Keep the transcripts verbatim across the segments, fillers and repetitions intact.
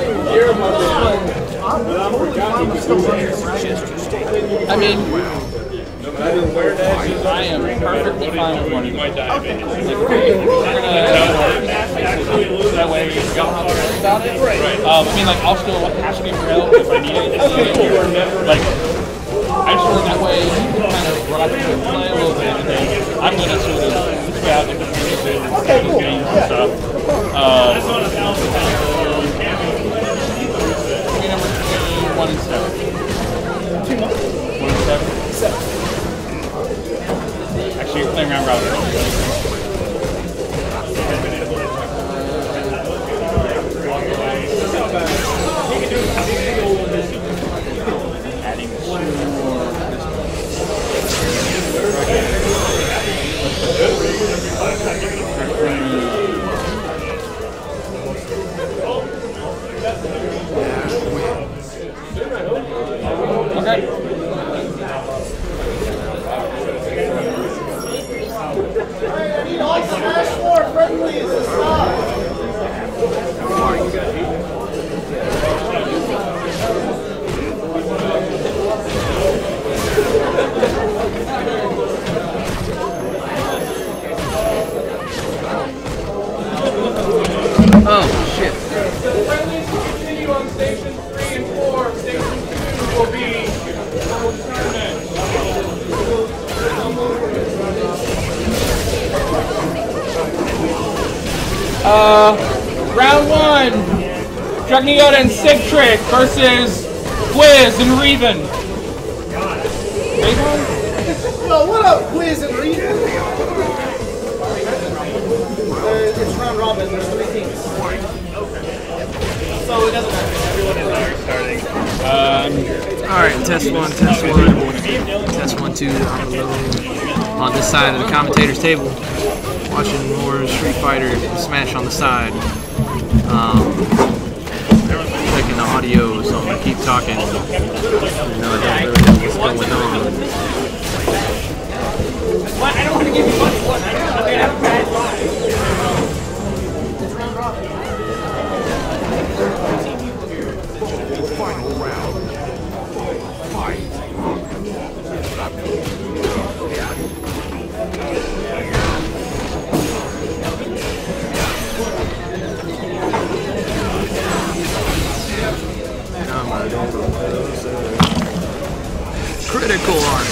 I mean, I am perfectly fine with one of them. That way you don't have to worry about it. Um, I mean, like, I'll still ask you for help if I need anything. Like, I just feel that way you can kind of rock and play a little bit, and then I'm going to sort of grab the music and games and stuff. Um, number between one and seven. One and seven? Seven. Actually, you're playing round robin. Adding two more. Okay. Oh, shit. Friendlies will continue on station three and four. Station two will be tournament. Uh, round one. Dragniota and Sick Trick versus Quiz and Reven. Reven? Yo, what up, Quiz and Reven? Uh, it's round robin. There's three teams. So it doesn't matter. Everyone is there starting. Um, Alright, test one, test one. Test one, two on the low. On this side of the commentator's table. Watching more Street Fighter and Smash on the side. Um, checking the audio, so I'm gonna keep talking. You know, I don't really know what's going on. What? I don't want to give you much one. I don't know. I have a bad line. Final round. Fight. Critical art.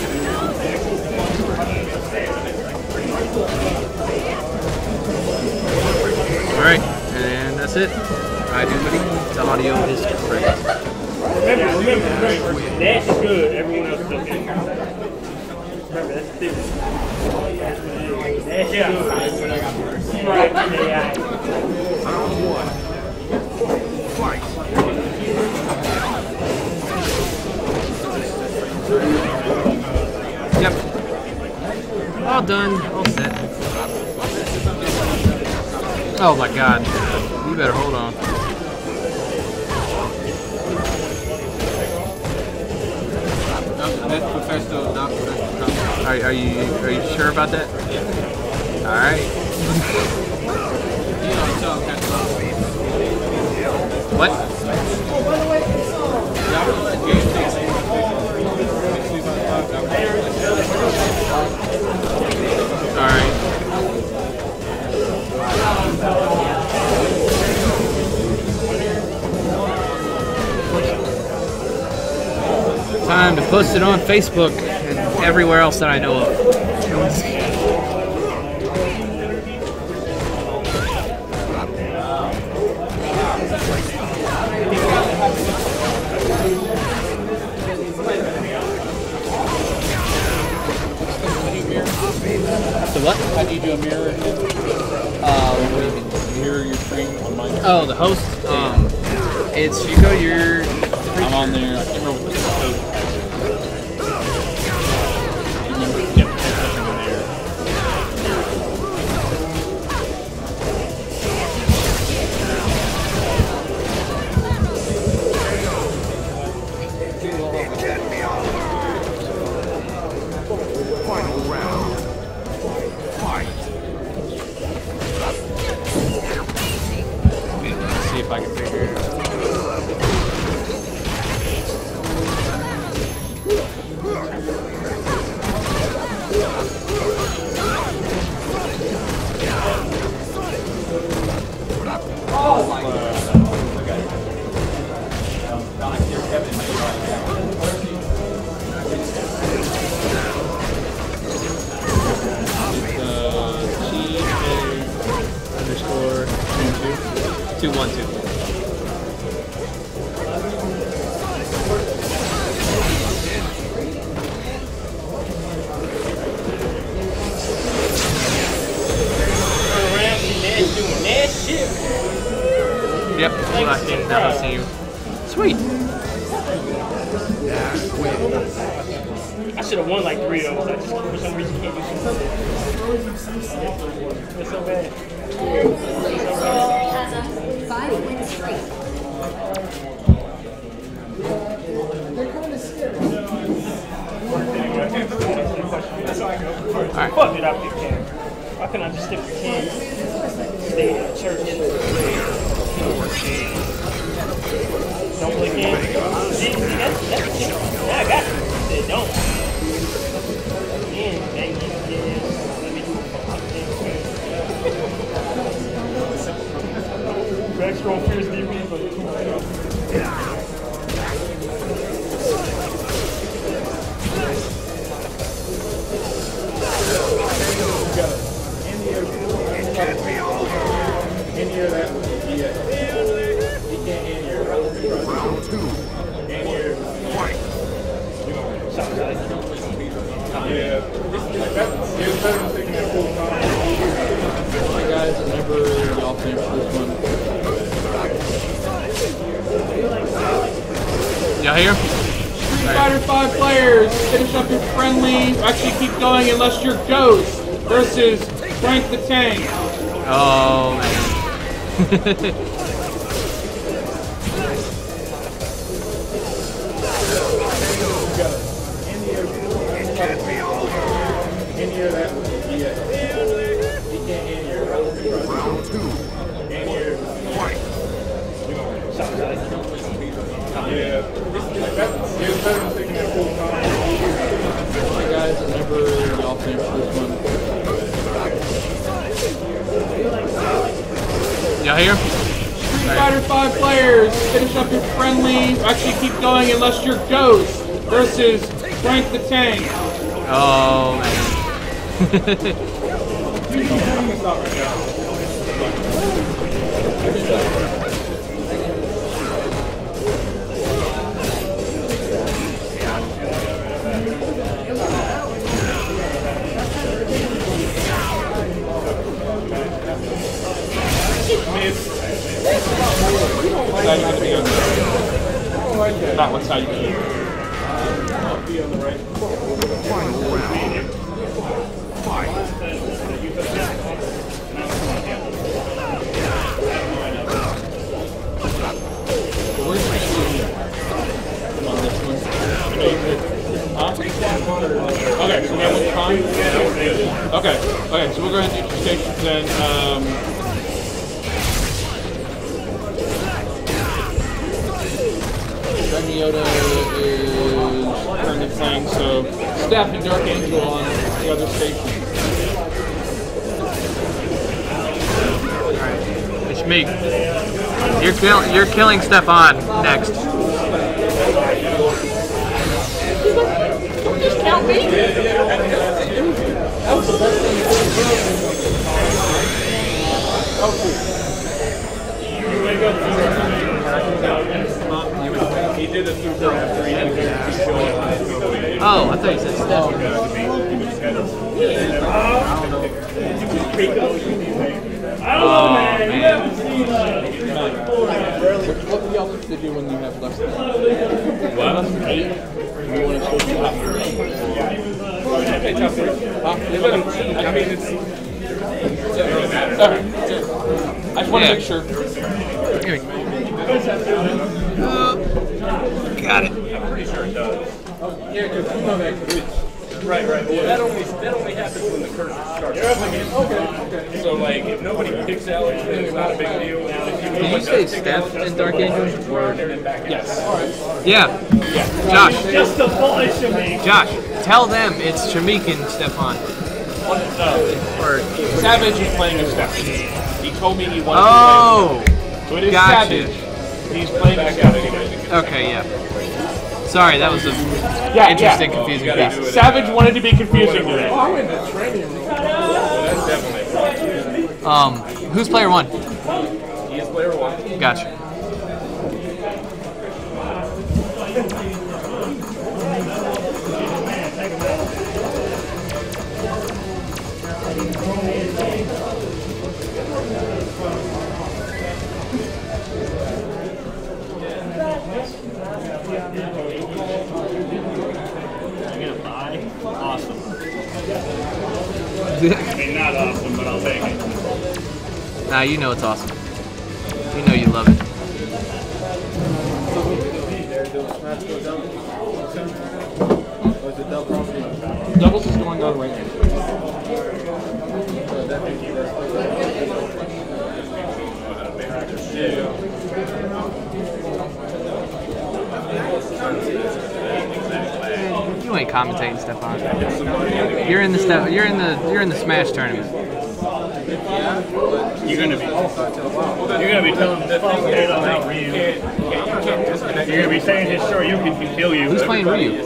Alright, and that's it. I do believe the audio is correct. Remember, remember, remember, that's good. Everyone else does it. Remember, that's different. That's yeah. good. Right, yeah. Round one. Fight. Yep. All done. All set. Oh my god. You better hold on. That's professional, not professional. Are, are you are you sure about that? Yeah. All right. What? All right. Time to post it on Facebook and everywhere else that I know of. So what? How do you do a mirror? Uh, where you can mirror your screen on my. Oh, the host. Um, it's you go to your. I'm on there. I can't remember what the code is. Yep, there's something in there. Final round. Fight. Let's see if I can figure it out. Oh my god. Underscore two one two. Yep, I think now I see you. Sweet. I should have won like three of those. I just for some reason can't do something. It's so bad. Has a five win streak. They're kind of scary. Alright. Fuck it, I picked Cam. Why couldn't I just stick with Cam? Stay at church. Don't play Cam. See, see, that's, that's the yeah, I got it. They don't. Man, dang it. Yeah. Let me do it. Backstroke on Fierce D B, but In-ear that one. Yeah. He can't in-ear. Round two. In-ear. Fight. Yeah. It's better than taking that full time. Alright guys, whenever y'all finish this one. Y'all here? Street Fighter five players, finish up your friendly, actually keep going unless you're Ghost versus Frank the Tank. Oh man. In-ear that one. Yeah. He can't in-ear. Round two. In-ear. Fight. Yeah. It's better than taking that full time. Alright guys, whenever y'all finish this one. Y'all here? Street Fighter five players, finish up your friendly, actually keep going unless you're Ghost versus Frank the Tank. Oh man. What side you gonna be on? Not what side you gonna be. Final round. Fight. Where's the on this one? Huh? Okay, so that was time? Okay, okay, so we're going to do two stations then. Um, Dragon Yoda is currently playing, so Staff and Dark Angel on the other station. It's me. You're kill you're killing Stefan next. Don't just count me! He did a super after he did Oh, I thought you said Stefan. I don't know, man. You man. haven't seen uh, What do y'all like to do when you have less than what? Less than eight? You want to switch to top three? Okay, top three. Huh? I mean, it's. Alright, I just want to Yeah. make sure. Here we go. Uh, got it. I'm pretty sure it does. Yeah, because you know that glitch. Right, right. Well, that only that only happens when the cursor starts. Okay, okay. So like, if nobody picks Alex, then it's not a big deal. Did you say Steph in Dark Angel? Or Yes. yeah. Josh. Just the bullish of me. Josh, tell them it's Shamik and Stefan. Uh, Or Savage is playing a Steph. He told me he wanted oh, to play. So it is gotcha. Savage. He's playing a Steph. Okay, yeah. Sorry, that was a Yeah, interesting, yeah. confusing Yeah. piece. Savage wanted to be confusing today. Oh, I'm in the training room. That's definitely. Um, who's player one? He is player one. Gotcha. Awesome. I mean, not awesome, but I'll take it. Nah, you know it's awesome. You know you love it. Doubles is going on right now. You ain't commentating, Stefan. You're in the step. You're in the. You're in the Smash tournament. You're gonna be. You're gonna be telling the fuck head about Ryu. You're gonna be saying his sure you can kill you. Who's playing Ryu?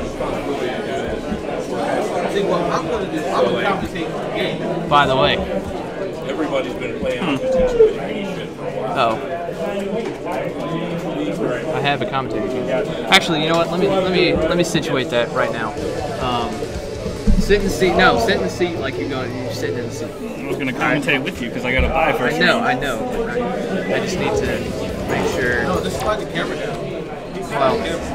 By the way. Everybody's been playing. Oh. I have a commentator. Actually, you know what? Let me let me let me situate that right now. Um, sit in the seat. No, sit in the seat like you're going. You're sitting in the seat. I was gonna commentate with you because I gotta buy first. I know, I know. But I, I just need to make sure. No, just slide the camera down. Well,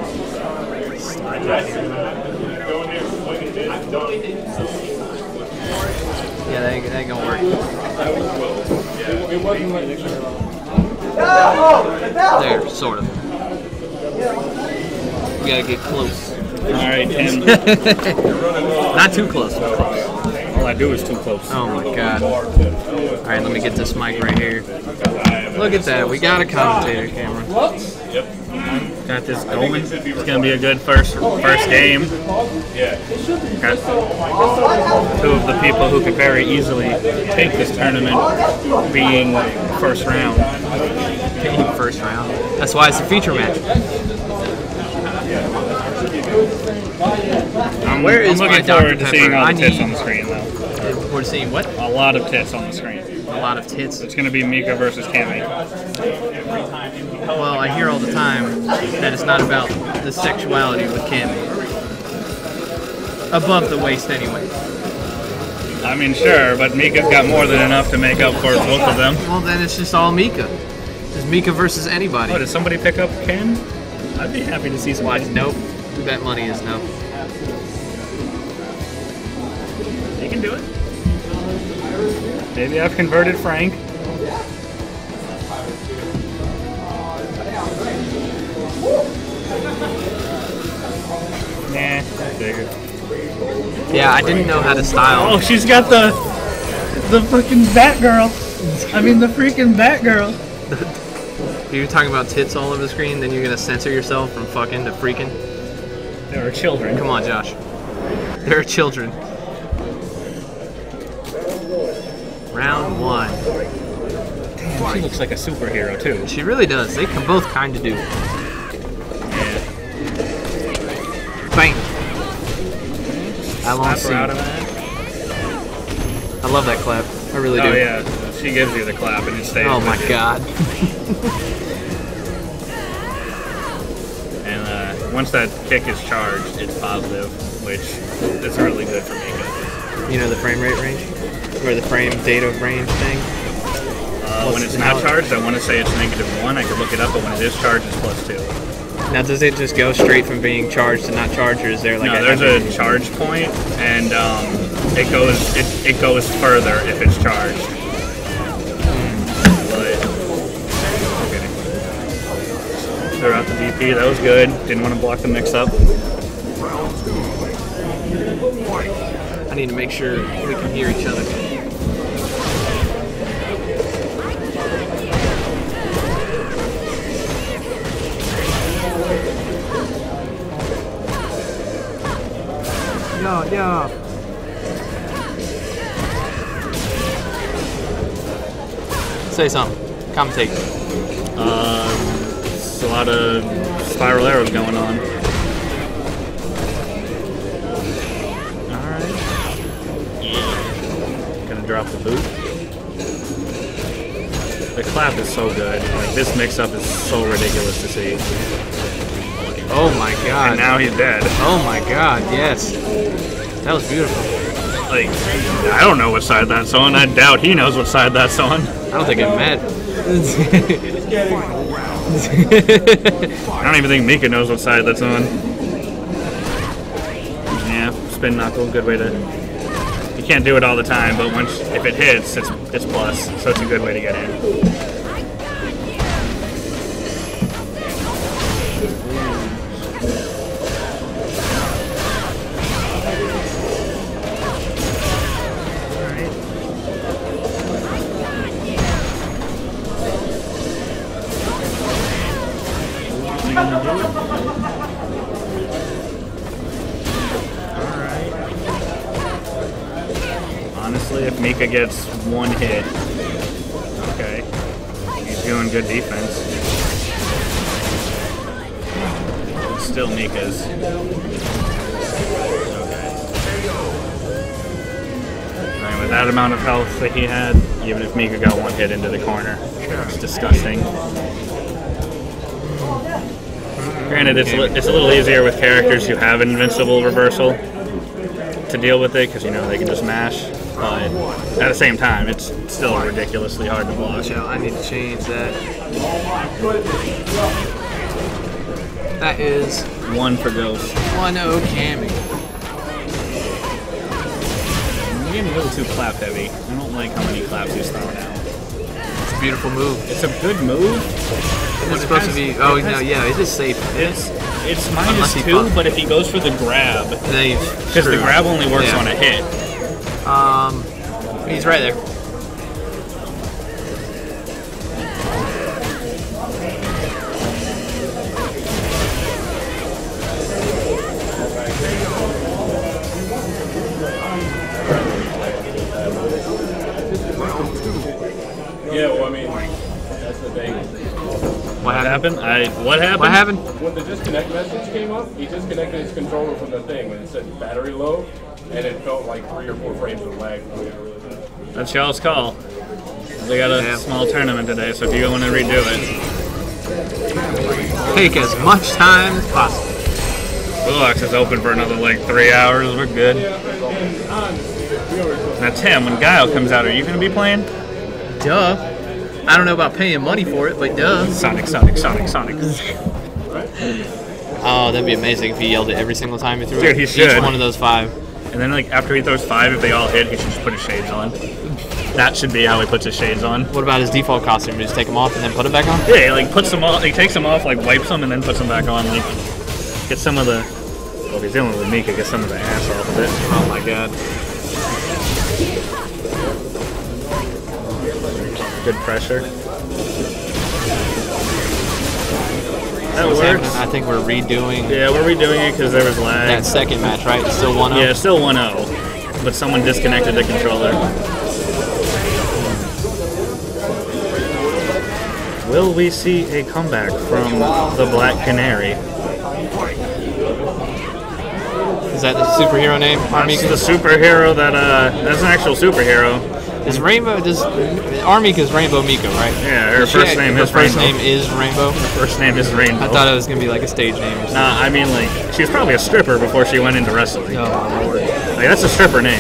yeah, that ain't, that ain't gonna work. There, sort of. We gotta get close. Alright, Tim. Not too close. But close. All I do is too close. Oh my god. Alright, let me get this mic right here. Look at that. We got a commentator camera. Got this going. It's gonna be a good first first game. Got two of the people who could very easily take this tournament being first round. First round. That's why it's a feature match. I'm, Where I'm is my looking Doctor forward to seeing Pepper? all I the tits need- on the screen though. We're seeing what? A lot of tits on the screen. A lot of tits. It's gonna be Mika versus Cammy. Well, I hear all the time that it's not about the sexuality with Cammy. Above the waist, anyway. I mean, sure, but Mika's got more than enough to make up for both of them. Well, then it's just all Mika. It's Mika versus anybody. Oh, did somebody pick up Ken? I'd be happy to see some. What? Nope. Bet money is no. You can do it. Maybe I've converted Frank. Nah, bigger. Yeah, I didn't know how to style. Oh, she's got the the fucking Batgirl. I mean, the freaking Batgirl. You're talking about tits all over the screen, then you're gonna censor yourself from fucking to freaking. There are children. Come on, Josh. There are children. Round one. Damn, she looks like a superhero too. She really does. They can both kind of do. Yeah. Bang. I won't Slap see. her out of that. I love that clap. I really do. Oh yeah, she gives you the clap and it stays. Oh with my you. god. And uh, once that kick is charged, it's positive, which is really good for Mika. You know the frame rate range? Or the frame data range thing? Uh, when it's not charged, I want to say it's negative one. I could look it up, but when it is charged, it's plus two. Now, does it just go straight from being charged to not charged, or is there like No, a there's a charge point, and um, it goes it, it goes further if it's charged. But okay, they're out the D P. That was good. Didn't want to block the mix-up. I need to make sure we can hear each other. Yeah, yeah. Say something. Commentate. Uh, there's a lot of spiral arrows going on. Alright. Yeah. Gonna drop the boot. The clap is so good. Like, this mix-up is so ridiculous to see. Oh my god. And now he's dead. Oh my god, yes. That was beautiful. Like, I don't know what side that's on. I doubt he knows what side that's on. I don't think it met. I don't even think Mika knows what side that's on. Yeah, spin knuckle, good way to... You can't do it all the time, but once if it hits, it's, it's plus, so it's a good way to get in. Honestly, if Mika gets one hit, okay, he's doing good defense. It's still Mika's. Okay. And with that amount of health that he had, even if Mika got one hit into the corner, it's disgusting. Granted, it's, li it's a little easier with characters who have invincible reversal to deal with it, because, you know, they can just mash. But at the same time, it's still ridiculously hard to block. I need to change that. That is one for Ghost. one oh Cammy. You're getting a little too clap heavy. I don't like how many claps he's throwing out. It's a beautiful move. It's a good move. It's supposed has, to be. Oh no, yeah, it is safe. It's it's minus two, but if he goes for the grab, because the grab only works yeah. on a hit. Um, he's right there. Yeah, well, I mean, that's the thing. What happened? I what happened? What happened? When the disconnect message came up, he disconnected his controller from the thing when it said battery low, and it felt like three or four frames of lag. That's y'all's call. They got a yeah. small tournament today, so if you want to redo it, take as much time as possible. Bullocks is open for another like three hours. We're good. Now, Tim, when Guile comes out, are you going to be playing? Duh. I don't know about paying money for it, but duh. Sonic, Sonic, Sonic, Sonic. Oh, that'd be amazing if he yelled it every single time he threw Dude, it. he should. Each one of those five. And then, like, after he throws five, if they all hit, he should just put his shades on. That should be how he puts his shades on. What about his default costume? Just take them off and then put them back on? Yeah, he, like, puts them off, he takes them off, like, wipes them, and then puts them back on. Like, get some of the... Well, if he's dealing with Mika, get some of the ass off of it. Oh, my God. Good pressure. That What's works. happening? I think we're redoing... Yeah, we're redoing it because there was lag. That second match, right? It's still one oh? Yeah, still one oh. But someone disconnected the controller. Will we see a comeback from the Black Canary? Is that the superhero name? That's the superhero that, uh, that's an actual superhero. Is Rainbow, does Armika's Rainbow Miko, right? Yeah, her first she, name her is first Rainbow. name is Rainbow? Her first name is Rainbow. I thought it was going to be like a stage name or something. Nah, I mean, like, she was probably a stripper before she went into wrestling. Oh, my Lord. Like, that's a stripper name.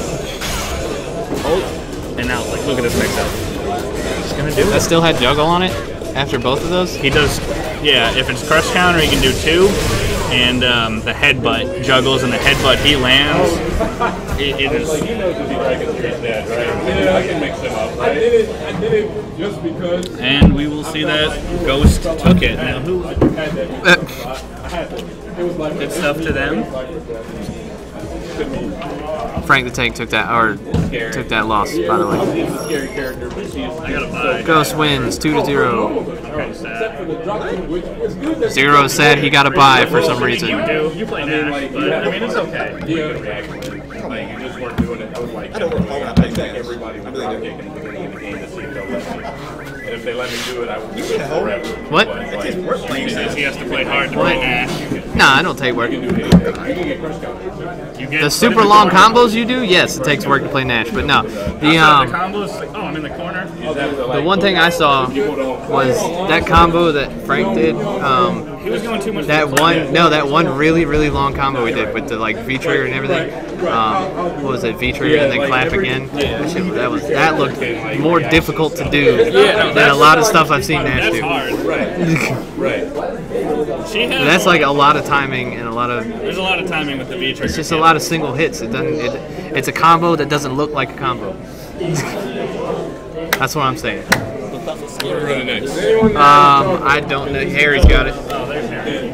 Oh, and now, like, look at this mix-up. He's gonna do it. That still had juggle on it after both of those? He does, yeah, if it's crush counter, he can do two. And um, the headbutt juggles, and the headbutt he lands. It, it is. Like, he knows that Dragon Street's dead, right? Yeah, I can mix them up. Right? I did it. I did it just because. And we will see that Ghost took it. Now who? Uh, Good stuff to them. could be. Frank the Tank took that, or Scary. took that loss, by the way. He's a scary character, but she's. I gotta buy. Ghost wins two to zero. Okay, sad. Zero said he got a bye for some reason. You do. You play Nash, but I mean it's okay. Yeah, like you just weren't doing it. I was like, I don't know. I think everybody was not kicking the beginning of the game to see if they'll let me. And if they let me do it, I would do it forever. What? But, like, He says he has to play hard to play Nash. Nah, I don't take work. you can do anything. You can get crush counters. You get The super long combos you do, yes, it takes work to play Nash, but no. The The um, combos, like, oh, I'm in the corner. the one thing I saw was that combo that Frank did. Um, He was going too much. that one, no, that one really, really long combo we did with the like V trigger and everything. Um, what was it, V trigger and then clap again? That, shit, that was that looked more difficult to do than a lot of stuff I've seen Nash That's do. hard. Right. Right. She has That's like a lot of timing and a lot of. There's a lot of timing with the V trigger. It's just a lot of single hits. It doesn't. It, it's a combo that doesn't look like a combo. That's what I'm saying. We're running next. Um, I don't know. Harry's got it. Oh, there's Harry.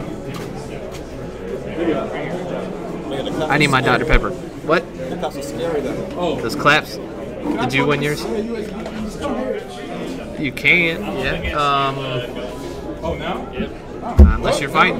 I need my Doctor Pepper. What? Those claps. Did you win yours? You can. Yeah. Um. Oh, now? Unless you're fighting.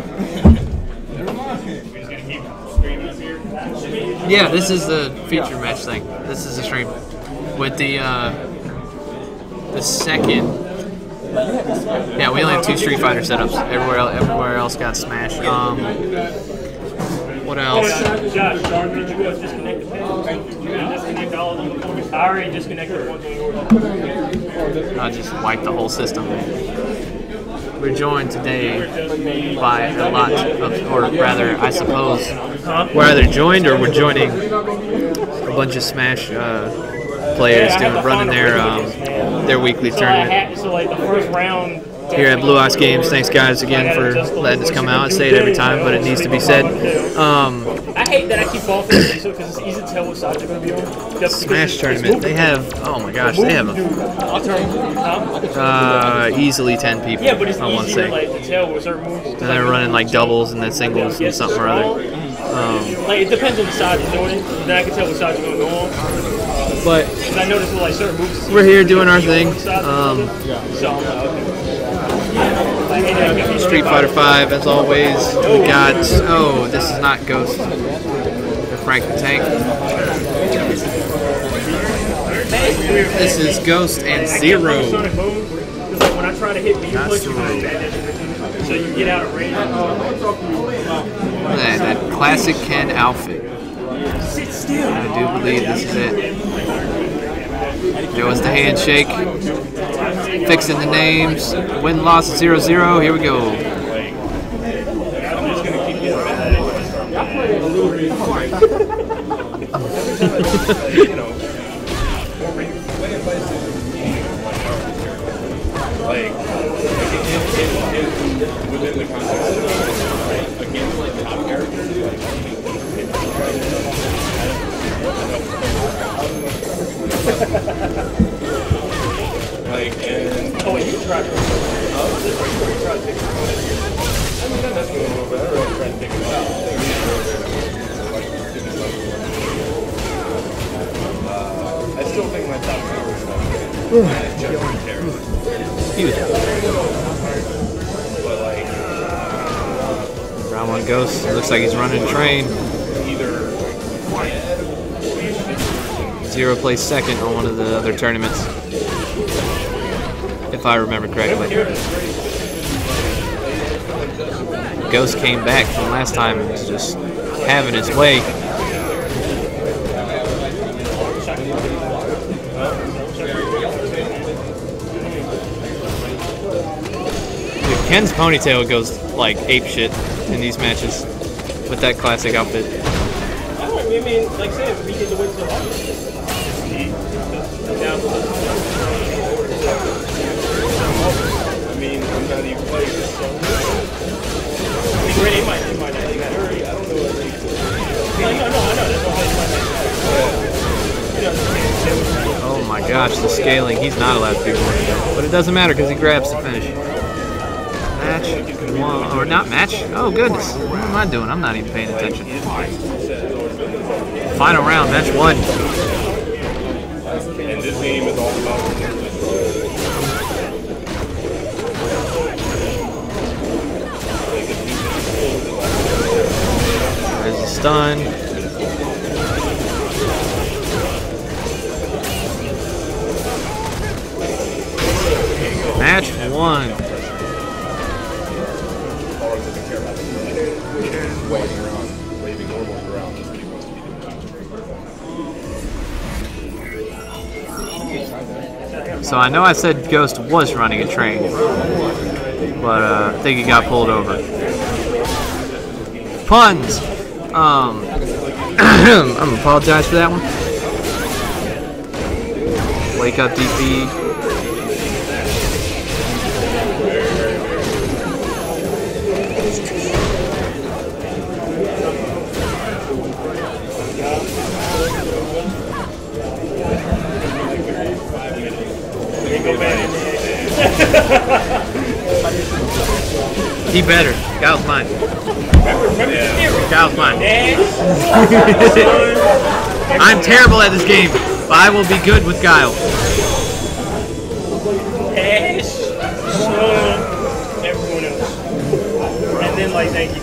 Yeah, this is the feature match thing. This is the stream with the uh, the second. Yeah, we only have two Street Fighter setups. Everywhere, else, everywhere else got Smash. Um, what else? Josh, did you guys disconnect the pins? Did you guys disconnect all of them? I already disconnected one thing. I just wiped the whole system. We're joined today by a lot of, or rather, I suppose, we're either joined or we're joining a bunch of Smash uh, players doing running their um, their weekly So I tournament had, so like the first round. here at Blue Ox Games. Thanks guys again for letting us come out. I say it every time, but it needs to be said. Um, I hate that I keep falling for this because it's easy to tell what side they're going to be on. Just Smash tournament. They have, oh my gosh, they have a, uh, easily ten people. Yeah, but it's I want to easier say. like to tell with certain moves. And they're running like doubles and then singles and something or other. Um, Like it depends on the side you're doing it. Then I can tell what side you're going to go on. but Because I noticed with like certain moves. we're here doing our thing. Um, So I'm like, okay. Like, and then- Street Fighter five, as always. We got, oh, this is not Ghost. The Frank the Tank. This is Ghost and Zero. Sonic moves. Because like when I try to hit me, Not push you Zero. so you get out of range. Look at that, that classic Ken outfit. Sit still. I do believe this is it. There was the handshake. Fixing the names. Win loss zero zero. Here we go. Like, within the context of against like top characters, like like and Oh wait, you tried to. I mean not necessarily a little bit. I really tried to take it out. Uh, I still think my top favorite is Jeffrey Terry. Huge. But like Round one Ghost. Looks like he's running a train. either Zero placed second on one of the other tournaments. If I remember correctly. Ghost came back from last time and was just having his way. Dude, Ken's ponytail goes like ape shit in these matches with that classic outfit. I mean, like I said, we get the win so often. I mean I'm not even playing this so I mean, Randy might, he might not think that early. I don't know what they do. No, no, I know. That's why he might Oh my gosh, the scaling. He's not allowed to do one. But it doesn't matter because he grabs the finish. Match one, or not match? Oh goodness. What am I doing? I'm not even paying attention. Final round, match one. And this game is all about There's the stun. Match one. waving around, waving normals around. That's what he wants to be doing. So I know I said Ghost was running a train, but uh, I think he got pulled over. Puns. Um, I'm gonna apologize for that one. Wake up, D P. He better. Kyle's mine. Kyle's mine. I'm terrible at this game, but I will be good with Kyle. Ash, Sean, everyone else. And then, like, thank you.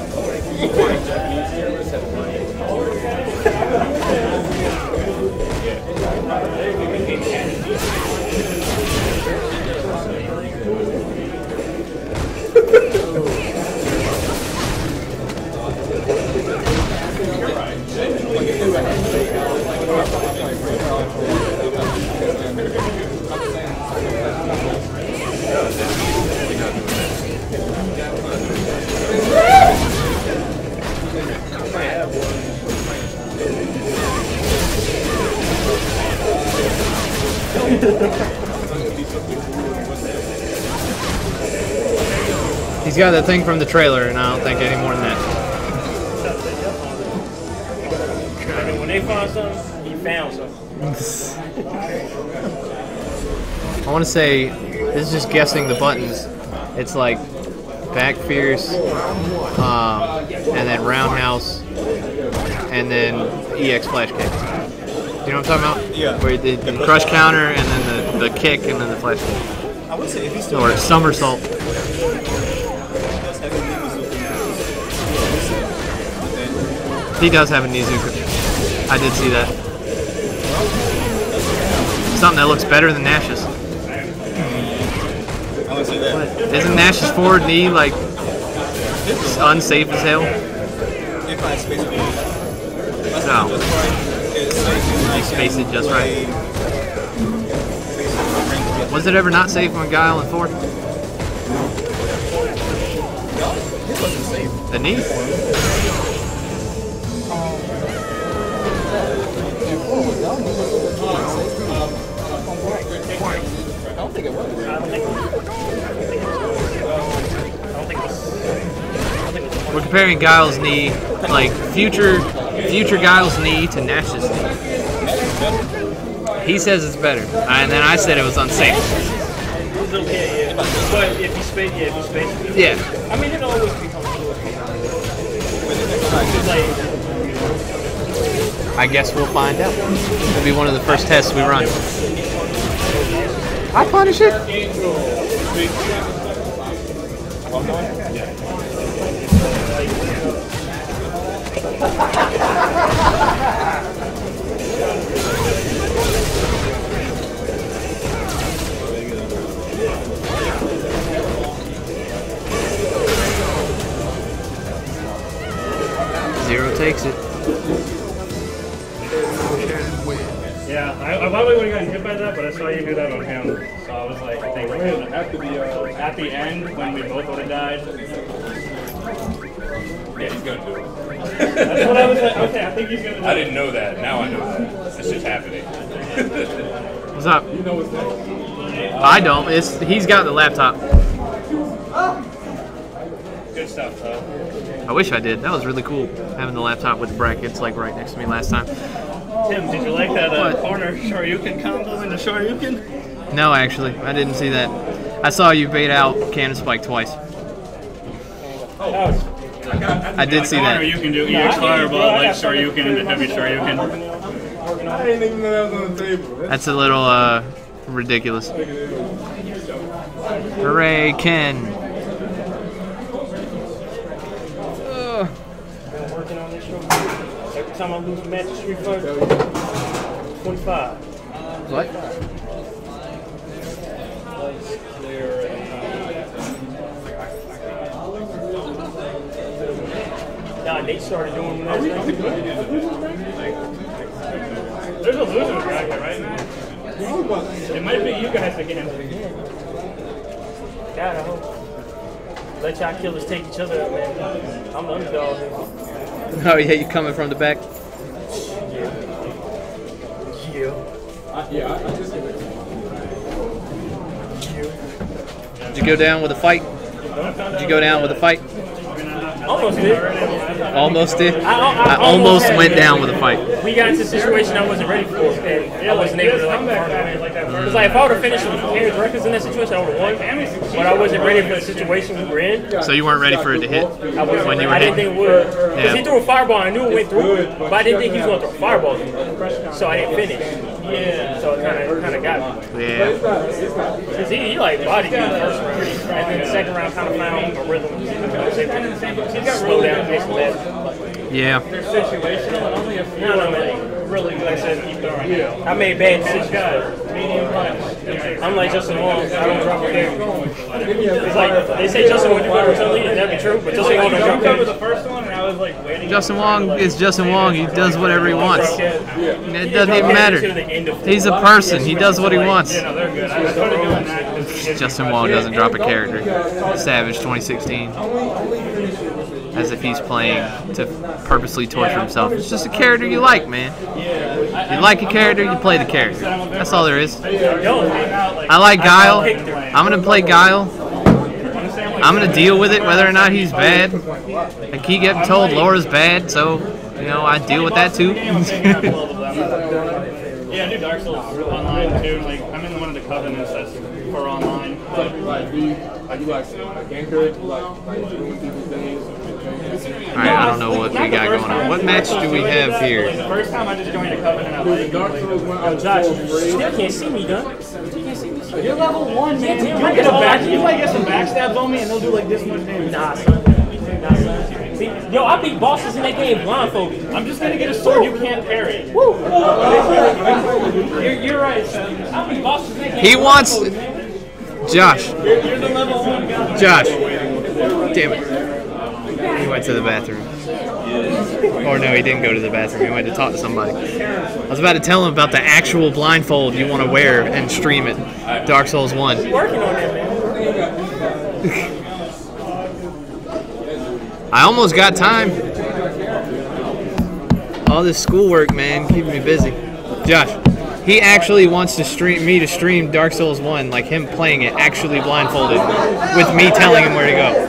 He's got that thing from the trailer, and I don't think any more than that. I mean, when they found something, he found something. I want to say, this is just guessing the buttons. It's like back fierce, um, and then roundhouse, and then E X flash kick. You know what I'm talking about? Yeah. Where the, the crush counter, and then the, the kick, and then the flash kick. I would say if he's still Or somersault. He does have a Nizuka. I did see that. Something that looks better than Nash's. I would say that. Isn't Nash's forward knee like unsafe as hell? If I space it, No. just right. It's safe. You space it just right. Was it ever not safe on Guile and four? It wasn't safe. The knee? I don't think it was. I don't think it was. I don't think it was. I don't think it was. We're comparing Guile's knee, like future future Guile's knee to Nash's knee. He says it's better, and then I said it was unsafe. It's okay, yeah. But if you space, yeah, if you space it. Yeah. I mean, it always becomes like. I guess we'll find out. It'll be one of the first tests we run. I punish it. Zero takes it. Yeah, I, I probably would have gotten hit by that, but I saw you do that on him. So I was like, I think at the, uh, at the end, when we both would have died. Yeah, he's gonna do it. That's what I was like, okay, I think he's going to do it. I didn't know that. Now I know that. It's just happening. What's up? I don't. It's he's got the laptop. Good stuff, though. I wish I did. That was really cool having the laptop with the brackets like right next to me last time. Tim, did you like that uh, What? corner Shoryuken combo in the Shoryuken? No, actually, I didn't see that. I saw you bait out Cannon Spike twice. That was, I did see Or that. you can do E X Fireball, Light Shoryuken, into Heavy Shoryuken. I didn't even know that was on the table. That's a little uh, ridiculous. Hooray, Ken. Ugh. Working on this show. Every time I lose a match in Street Fighter, twenty-five. What? Nah, Nate started doing that. There's a loser bracket, right? It might be you guys again. God, I hope. Let y'all killers take each other up, man. I'm the underdog. Oh yeah, you coming from the back? Yeah. Yeah. Yeah, I just. Did you go down with a fight? Did you go down with a fight? Almost did. Almost did? I, I, I almost went down with a fight. We got into a situation I wasn't ready for, and I wasn't able to like farm it. Because like, if I would have finished with Harry's records in that situation, I would have won. But I wasn't ready for the situation we were in. So you weren't ready for it to hit I wasn't when you ready. were I didn't hit? think it would. Because Yeah. he threw a fireball, I knew it went through, but I didn't think he was going to throw a fireball through. So I didn't finish. Yeah. So it kind of kind of got me. Yeah. Because he, he like bodied me in the first round. And then the second round kind of found a rhythm. He got slow down the pace of that. Yeah. No, no, man. Really, like I said, I made bad decisions. I'm like Justin Wong. I don't drop a game. It's like they say Justin Wong would do something, and that'd be true. But Justin Wong don't drop games. The first one, and I was like waiting. Justin Wong is Justin Wong. He does whatever he wants. It doesn't even matter. He's a person. He does what he wants. No, they're good. I started doing that. Justin Wong doesn't drop a character. Savage twenty sixteen. As if he's playing to purposely torture himself. It's just a character you like, man. You like a character, you play the character. That's all there is. I like Guile. I'm going to play Guile. I'm going to deal with it whether or not he's bad. I keep getting told Laura's bad, so, you know, I deal with that too. Yeah, I do Dark Souls online too. Like, I'm in one of the covenants that's for online. I do like anchor, like doing people's days. Alright, I don't know what we got going on. What match do we have here? The first time I just joined a covenant, I like Oh, Josh, you still can't see me, gun. You can't see me. you're level one, man. You might get some back, you might get some backstabs on me, and they'll do like this much damage. Nah, son. Nah, son. See, yo, I beat bosses in that game blindfolded. I'm just gonna get a sword you can't parry. Woo! You're, you're right, son. I beat bosses in that game. He wants... Josh. You're, you're the level one guy. Josh. Damn it. He went to the bathroom. Or no, he didn't go to the bathroom. He went to talk to somebody. I was about to tell him about the actual blindfold you want to wear and stream it. Dark Souls one. Working on that, man. I almost got time. All this schoolwork, man, keeping me busy. Josh, he actually wants to stream me to stream Dark Souls one, like him playing it actually blindfolded, with me telling him where to go.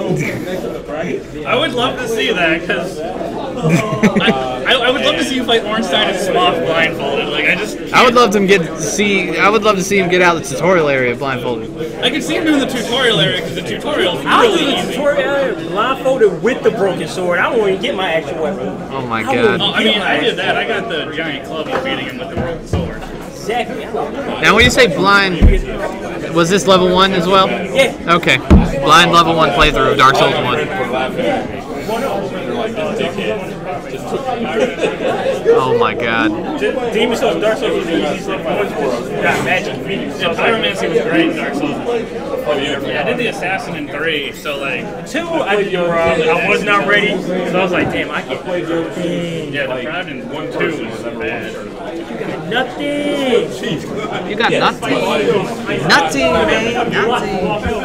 I would love to see that because I, I, I would love to see you fight Ornstein and Sloth blindfolded. Like I just I would love to get see. I would love to see him get out of the tutorial area blindfolded. I can see him doing the tutorial area because the tutorial is I'll do really the easy. tutorial blindfolded with the broken sword. I won't even get my actual weapon. Oh my I won't god! Oh, I mean, I did that. I got the giant club of beating him with the broken sword. Exactly. Now when you say blind, was this level one as well? Yeah. Okay. Blind level one playthrough of Dark Souls one. Oh my god. Demon Souls, Dark Souls was the easiest level one. Got magic. Yeah, Pyromancy was great in Dark Souls. Yeah, I did the Assassin in three, so like... Two, I, did, bro, I was not ready, so I was like, damn, I can't play. Yeah, the Proud in one two was bad. Nothing. You got nothing. Nothing, man. Nothing.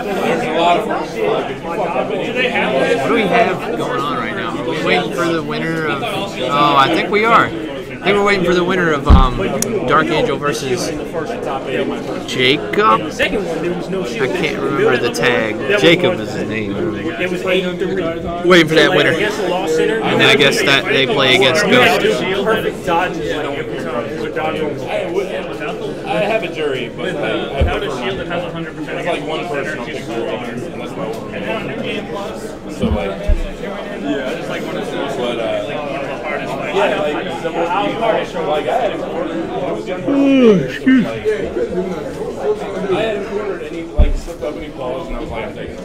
What do we have going on right now? Are we waiting for the winner of... Oh, I think we are. I think we're waiting for the winner of um, Dark Angel versus Jacob. Second one, there was no shit. I can't remember the tag. Jacob is his name. It was eight three. Waiting for that winner. Against the Law Center. And then I guess that they play against Ghost. Perfect dodges like every time. Dodge rolls. I have a jury, but I, I Without a shield that has one hundred percent like one person on the floor, and that's my So like, yeah, I just like one of those. But uh, yeah, like the most hardest. Like I hadn't ordered. I was younger. Excuse me. I hadn't ordered any like slipped up any balls, and I was like, I'm taking them.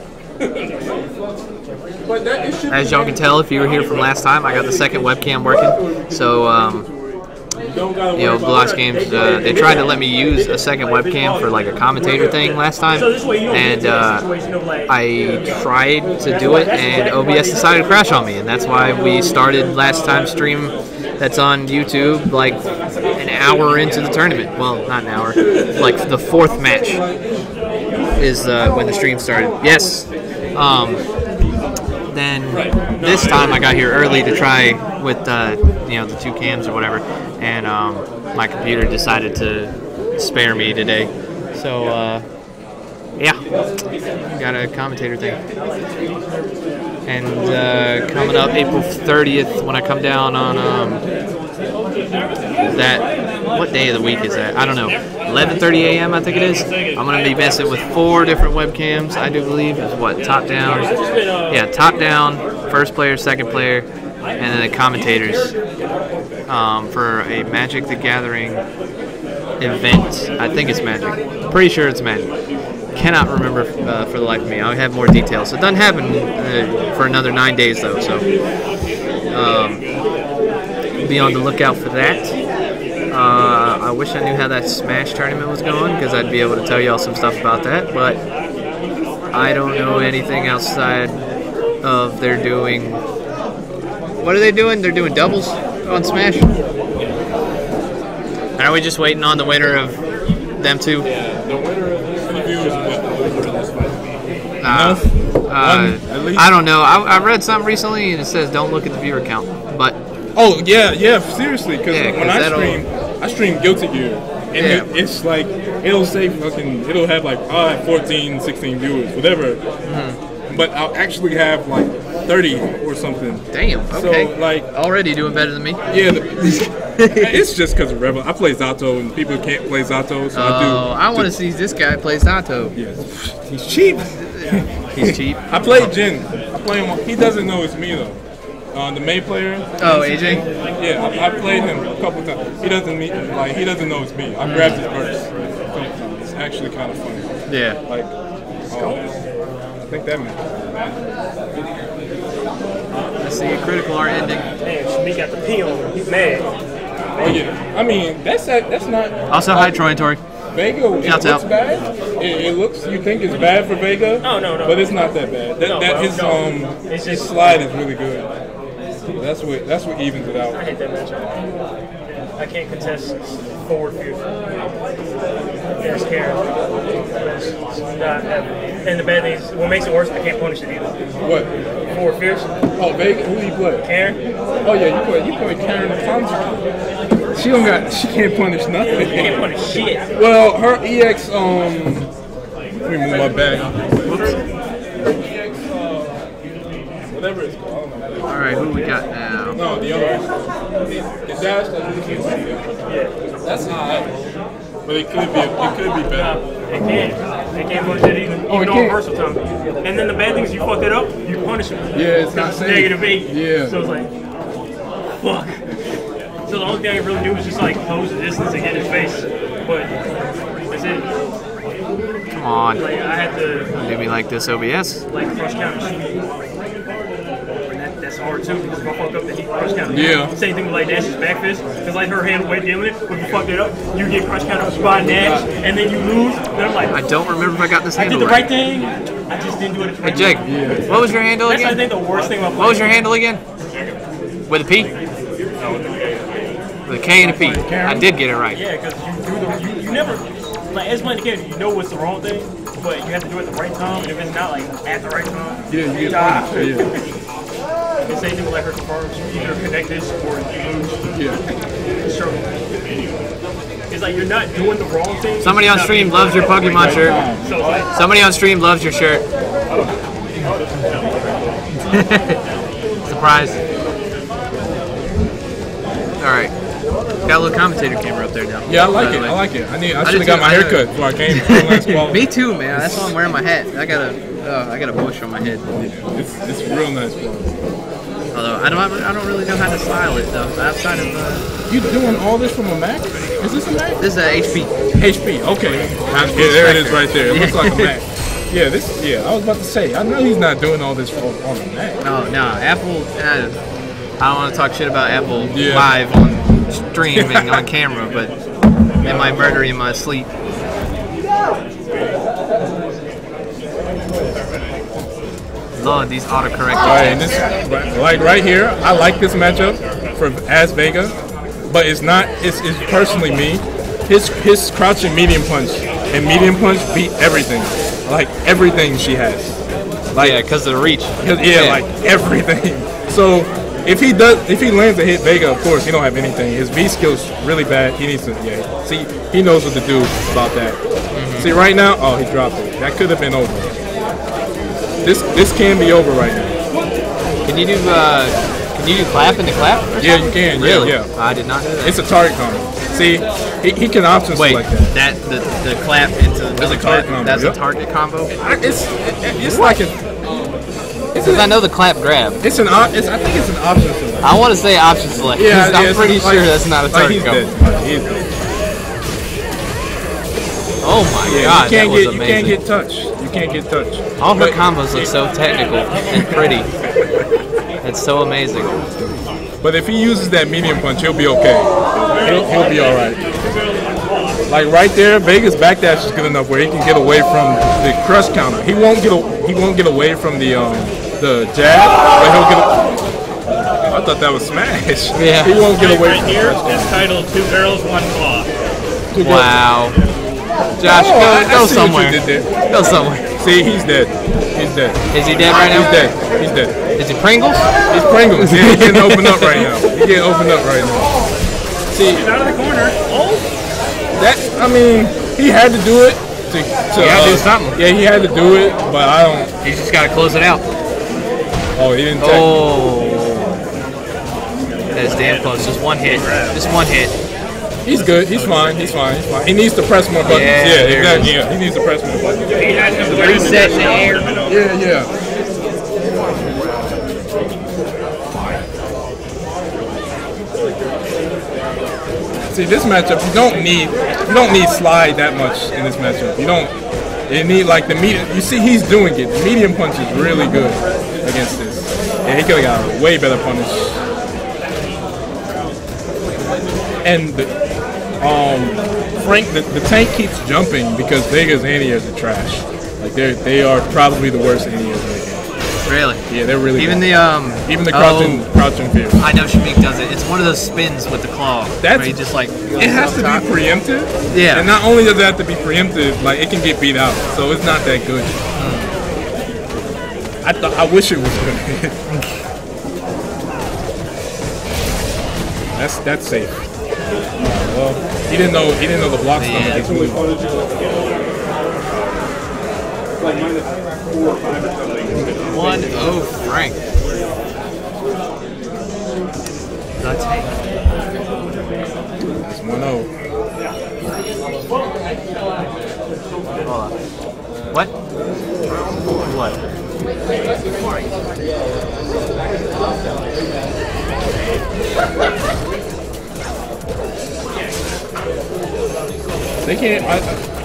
But that it should As y'all can tell, if you were here from last time, I got the second webcam working. So, um, you know, Blue Ops Games, uh, they tried to let me use a second webcam for like a commentator thing last time, and uh, I tried to do it, and O B S decided to crash on me, and that's why we started last time's stream that's on YouTube like an hour into the tournament. Well, not an hour, like the fourth match is uh, when the stream started. Yes. Um, then this time I got here early to try with uh, you know, the two cams or whatever, and um, my computer decided to spare me today. So uh, yeah, got a commentator thing. And uh, coming up April thirtieth when I come down on um, that, what day of the week is that? I don't know. eleven thirty a m I think it is. I'm going to be messing with four different webcams, I do believe. It's what, top down? Yeah, top down, first player, second player, and then the commentators um, for a Magic the Gathering event. I think it's Magic. Pretty sure it's Magic. Cannot remember uh, for the life of me. I'll have more details. It doesn't happen uh, for another nine days though, so um, be on the lookout for that. Uh, I wish I knew how that Smash tournament was going, because I'd be able to tell y'all some stuff about that, but I don't know anything outside of they're doing... What are they doing? They're doing doubles on Smash? Are we just waiting on the winner of them two? Yeah, the winner of this review is what the winner of this fight will be. Uh, uh, I don't know. I, I read something recently and it says don't look at the viewer count, but... Oh, yeah, yeah, seriously, because Yeah, when 'cause I that'll- stream, I stream Guilty Gear, and Yeah. it, it's like, it'll say fucking, it'll have like, oh, I have fourteen, sixteen viewers, whatever, Mm-hmm. but I'll actually have like thirty or something. Damn, okay. So, like... Already doing better than me. Yeah, the, it's just because of Rebel. I play Zato, and people can't play Zato, so I do. Oh, I want to see this guy play Zato. Yes. He's cheap. He's cheap. I play Jin. I play him. He doesn't know it's me, though. Uh, the May player. Oh, A J? Yeah, I, I played him a couple times. He doesn't meet, like he doesn't know it's me. I grabbed his purse a couple times. It's actually kind of funny. Yeah. Like, oh, I think that meant. I see a critical art ending. Damn, Shmi got the P on him. He's mad. Oh yeah. I mean, that's that's not. Also, hi, Troy and Tori. Vega, it Shouts looks out. bad. It, it looks, you think it's bad for Vega? No, no, no. But it's not that bad. That, No, that bro, his no. um It's his just- slide is really good. That's what that's what evens it I out. hate that matchup. I can't contest forward view. Against Karen. It's not happening. And the bad thing is, what makes it worse, I can't punish it either. What? Forward fierce. Oh, Vega, who do you play? Karen. Oh yeah, you play you play Karen Fonzie. She don't got she can't punish nothing. You can't punish shit. Well, her E X um let me move my bag. E X uh, whatever it's called. All right, who we got now? No, the other one. It dashed that you can't see it. Yeah. That's high. But it could be it could be better. They can't. They can't punish it either. Oh, Even it on can't? versatile time. And then the bad thing is you fucked it up, you punish them. Yeah, it's not It's safe. negative eight. Yeah. So it's like, fuck. So the only thing I can really do is just like pose the distance and get in his face. But that's it. Come on. Like I had to Do me like this, O B S. like crush counter shoot. And that, that's hard too because if I fuck up the heat crush counter. Yeah. Same thing with like Nash's back fist. Because like her hand way doing it, when you fuck it up, you get crush counter by Nash and then you lose. Then I'm like, I don't remember if I got this I did handle the right right. thing. I just didn't do it. Hey, Jake, what was your handle That's I again? think the worst thing about playing. What was your handle again? With a P? With a K and a P. I did get it right. Yeah, because you do the you, you never like as much as you know what's the wrong thing, but you have to do it at the right time. And if it's not like at the right time, Yeah, you get ah. punished. Yeah. The same thing with like her confirms. You either connect this or you lose. Yeah. It's struggle. It's like you're not doing the wrong thing. Somebody on stream loves your Pokemon shirt. So it's like, Somebody on stream loves your shirt. Surprise. Alright. Got a little commentator camera up there now. Yeah, I like by the it. way. I like it. I need. I I should do have got too. my I haircut before I came. Me too, man. That's why I'm wearing my hat. I gotta, Uh, I got a bush on my head. It's, it's real nice clothes. Although I don't, I don't really know how to style it though. Outside of uh, You doing all this from a Mac? Is this a Mac? this is a H P. H P. Okay. Yeah, there it is right there. It looks like a Mac. Yeah, this. Yeah, I was about to say. I know he's not doing all this on, on a Mac. No, no, Apple. Uh, I don't want to talk shit about Apple Yeah. live on streaming on camera, but they might murder you in my sleep. Lord, these autocorrect All right, and attempts. this, like right here, I like this matchup for As Vega, but it's not. It's, it's personally me. His his crouching medium punch and medium punch beat everything, like everything she has. Like Yeah, because of the reach. yeah, yeah, like everything. So if he does, if he lands a hit Vega, of course he don't have anything. His V skill's really bad. He needs to yeah. See, he knows what to do about that. Mm-hmm. See right now, oh he dropped it. That could have been over. This this can be over right now. Can you do uh, can you do clap into clap? or Yeah, you something? can. Yeah, Really? yeah. I did not know that. It's a target combo. See, he, he can option Wait, select that. that the, the clap into That's the a target clap, combo, That's yep. a target combo. I, it's it, it's like a Because I know the clap grab. it's an op, it's I think it's an option select. I want to say option select. Yeah, 'cause yeah, I'm it's pretty like- sure that's not a like target he's combo. dead. Like, he's dead. Oh my Yeah, god, you can't that was get you amazing. can't get touched. You can't get touched. All her But- combos look so technical and pretty. It's so amazing. But if he uses that medium punch, he'll be okay. He'll, he'll be all right. Like right there, Vega's backdash is good enough where he can get away from the crush counter. He won't get a, he won't get away from the um the jab, but he'll get. A, I thought that was smash. Yeah. He won't get away Right from here the crush is counter. titled Two Girls, One Claw. Two girls. Wow. Josh, Oh, I- I go, go see what you somewhere. did there. Go somewhere. See, he's dead. He's dead. Is he dead right now? He's dead. He's dead. Is it Pringles? He's Pringles. Yeah, he getting opened up right now. He getting opened up right now. See, He's out of the corner. Oh! that I mean, he had to do it. To, to He had to uh, do something. Yeah, he had to do it, but I don't. You just gotta close it out. Oh, he didn't. Take, Oh. That is damn close. Just one hit. Just one hit. He's good. He's fine. He's fine. He's fine. He needs to press more buttons. Yeah, Yeah, there it exactly. is. Yeah, he needs to press more buttons. He had him Reset in the air. Yeah, yeah. See, this matchup, you don't need you don't need slide that much in this matchup. You don't. You need like the medium. You see, he's doing it. The medium punch is really good against this. Yeah, he could have got a way better punish. And the, um, Frank, the, the tank keeps jumping because Vega's anti-airs are trash. Like they they are probably the worst anti-airs in the game. Really? Yeah, they're really Even bad. the um. even the crouching Oh, crouching fear. I know Shamik does it. It's one of those spins with the claw. That's- where he just like. It has to be preemptive. Yeah. And not only does it have to be preemptive, like it can get beat out. So it's not that good. I thought I wish it was good. that's that's safe. Well, he didn't know he didn't know the block stomach. Yeah. is really- One oh Frank. The tank. That's one oh. Hold on. What? What? They can't. I,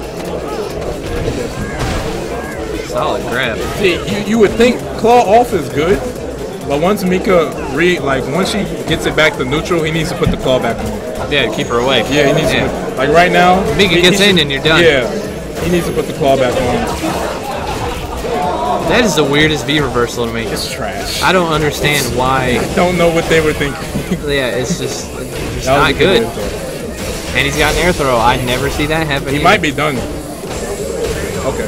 Solid grab. see, you, you would think claw off is good, but once Mika re like once she gets it back to neutral, he needs to put the claw back on. Yeah, keep her away. Yeah, he needs Yeah. to put, like right now. Mika he- gets he in should- and you're done. Yeah, he needs to put the claw back on. That is the weirdest V reversal to me. It's trash. I don't understand why. Don't know what they were thinking. Yeah, it's just it's That was not a good. air throw. And he's got an air throw. I never see that happen. He either. might be done. Okay.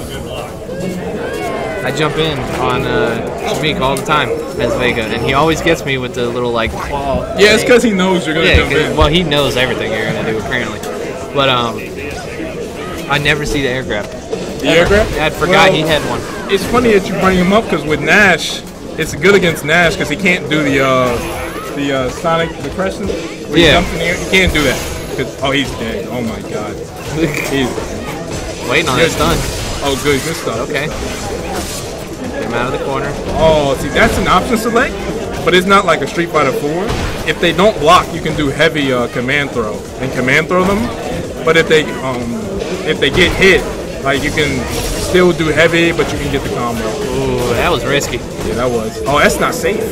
I jump in on uh, Shamik all the time as Vega, and he always gets me with the little like claw. Yeah, it's because he knows you're gonna Yeah, jump 'cause- in. well, he knows everything you're gonna do apparently. But um, I never see the air grab. The air grab? I forgot Well, he had one. It's funny that you bring him up because with Nash, it's good against Nash because he can't do the uh, the uh, Sonic the Crescent. Where he Yeah. jumps in the air. He can't do that. 'Cause- oh, he's dead. Oh my god. He's Waiting on Yeah. his stun. Oh, good, good stuff. Okay. Get him out of the corner. Oh, see, that's an option select, but it's not like a Street Fighter four. If they don't block, you can do heavy uh, command throw and command throw them. But if they um, if they get hit, like you can still do heavy, but you can get the combo. Ooh, that was risky. Yeah, that was. Oh, that's not safe.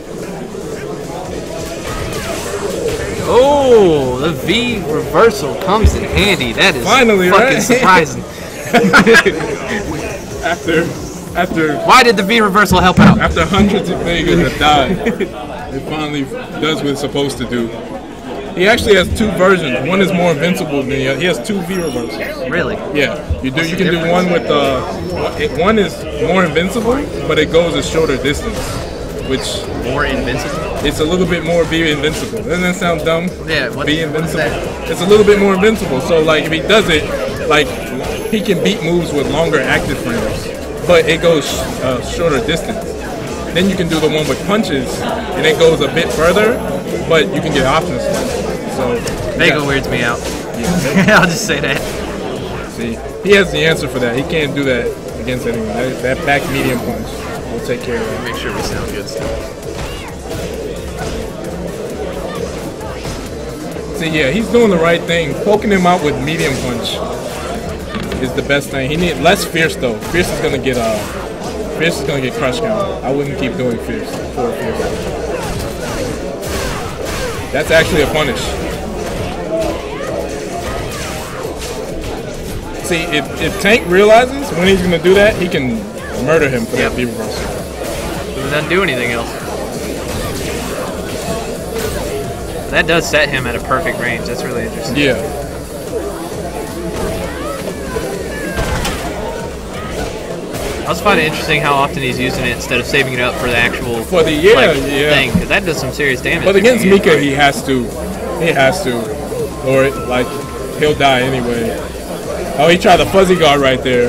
Oh, the V reversal comes in handy. That is Finally, fucking right? surprising. after, after, Why did the V reversal help out? after hundreds of Vegas have died, it finally does what it's supposed to do. He actually has two versions. One is more invincible than the other. He has two V reversals. Really? Yeah, you do. What's You the can do difference? one with uh, it, one is more invincible, but it goes a shorter distance, which More invincible? it's a little bit more be invincible. Doesn't that sound dumb? Yeah, what- be what's invincible. that? It's a little bit more invincible. So like if he does it, like he can beat moves with longer active frames, but it goes uh, shorter distance. Then you can do the one with punches, and it goes a bit further, but you can get options. So Vega yeah. weirds me out. I'll just say that. See, he has the answer for that. He can't do that against anyone. That, that back medium punch will take care of that. Make sure we sound good still. See, yeah, he's doing the right thing. Poking him out with medium punch is the best thing. He need less fierce though. Fierce is gonna get uh, fierce is gonna get crush count. I wouldn't keep doing fierce for fierce. That's actually a punish. See, if, if Tank realizes when he's gonna do that, he can murder him for Yep. that V reversal. He doesn't do anything else. That does set him at a perfect range. That's really interesting. Yeah. I also find it interesting how often he's using it instead of saving it up for the actual For the- yeah, like, yeah. thing, because that does some serious damage. But if against you get it Mika, right. he has to. He has to. Or, it, like, he'll die anyway. Oh, he tried the fuzzy guard right there.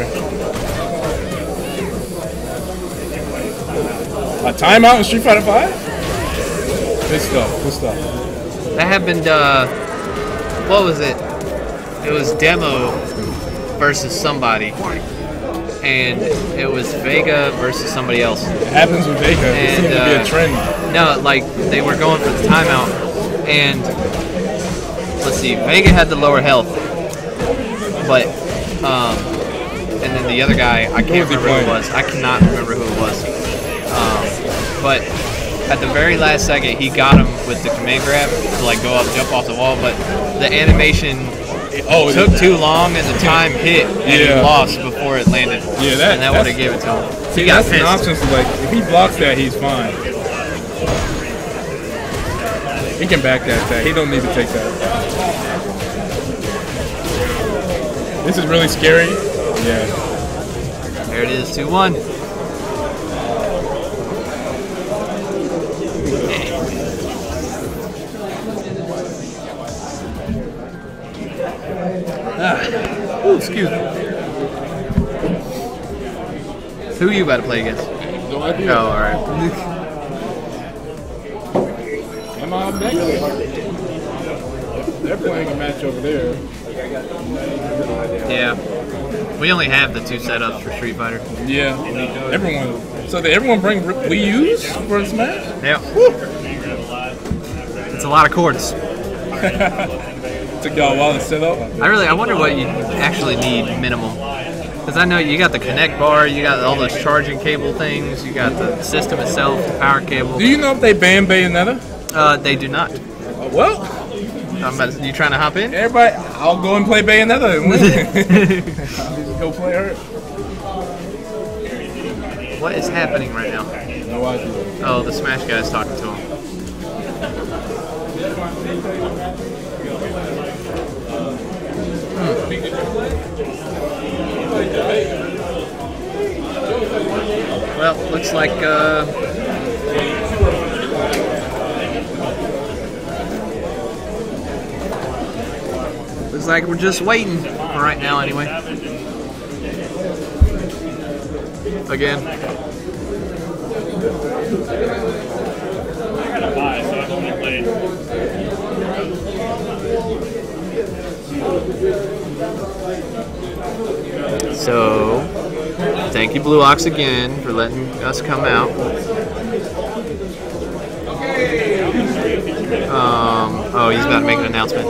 A timeout in Street Fighter five? Good stuff, good stuff. That happened, uh, what was it? It was Demo versus somebody. And it was Vega versus somebody else. It happens with Vega. It And, seems to be uh, a trend. No, like, they were going for the timeout. And, let's see, Vega had the lower health. But, um, and then the other guy, I can't was he remember who it playing? was. I cannot remember who it was. Um, but at the very last second, he got him with the command grab to like go up, jump off the wall. But the animation Oh, took it- too long, and the time hit, and he Yeah. lost before it landed. Yeah, that- and that would that's- have gave it to him. See, He got that's an pissed. option. So, like, if he blocks that, he's fine. He can back that attack. He don't need to take that. This is really scary. Yeah. There it is, two one. Ah. Ooh, excuse me. Who are you about to play against? No idea. Oh, alright. Am I up next? They're playing a match over there. Yeah. We only have the two setups for Street Fighter. Yeah. Everyone. So did everyone bring Wii U's for a Smash? Yeah. It's a lot of cords. Took y'all a while to set up. I really, I wonder what you actually need minimum. Because I know you got the Connect bar, you got all those charging cable things, you got the system itself, the power cable. Do you know if they banned Bayonetta? Uh, they do not. Uh, well, I'm about to, you trying to hop in? everybody, I'll go and play Bayonetta and win. I'll just go play her. What is happening right now? No idea. Oh, the Smash guy's talking to him. Hmm. Well, looks like uh, looks like we're just waiting for right now, anyway. Again. I gotta buy, so I've only played. So Thank you, Blue Ox, again for letting us come out. Um, oh, he's about to make an announcement.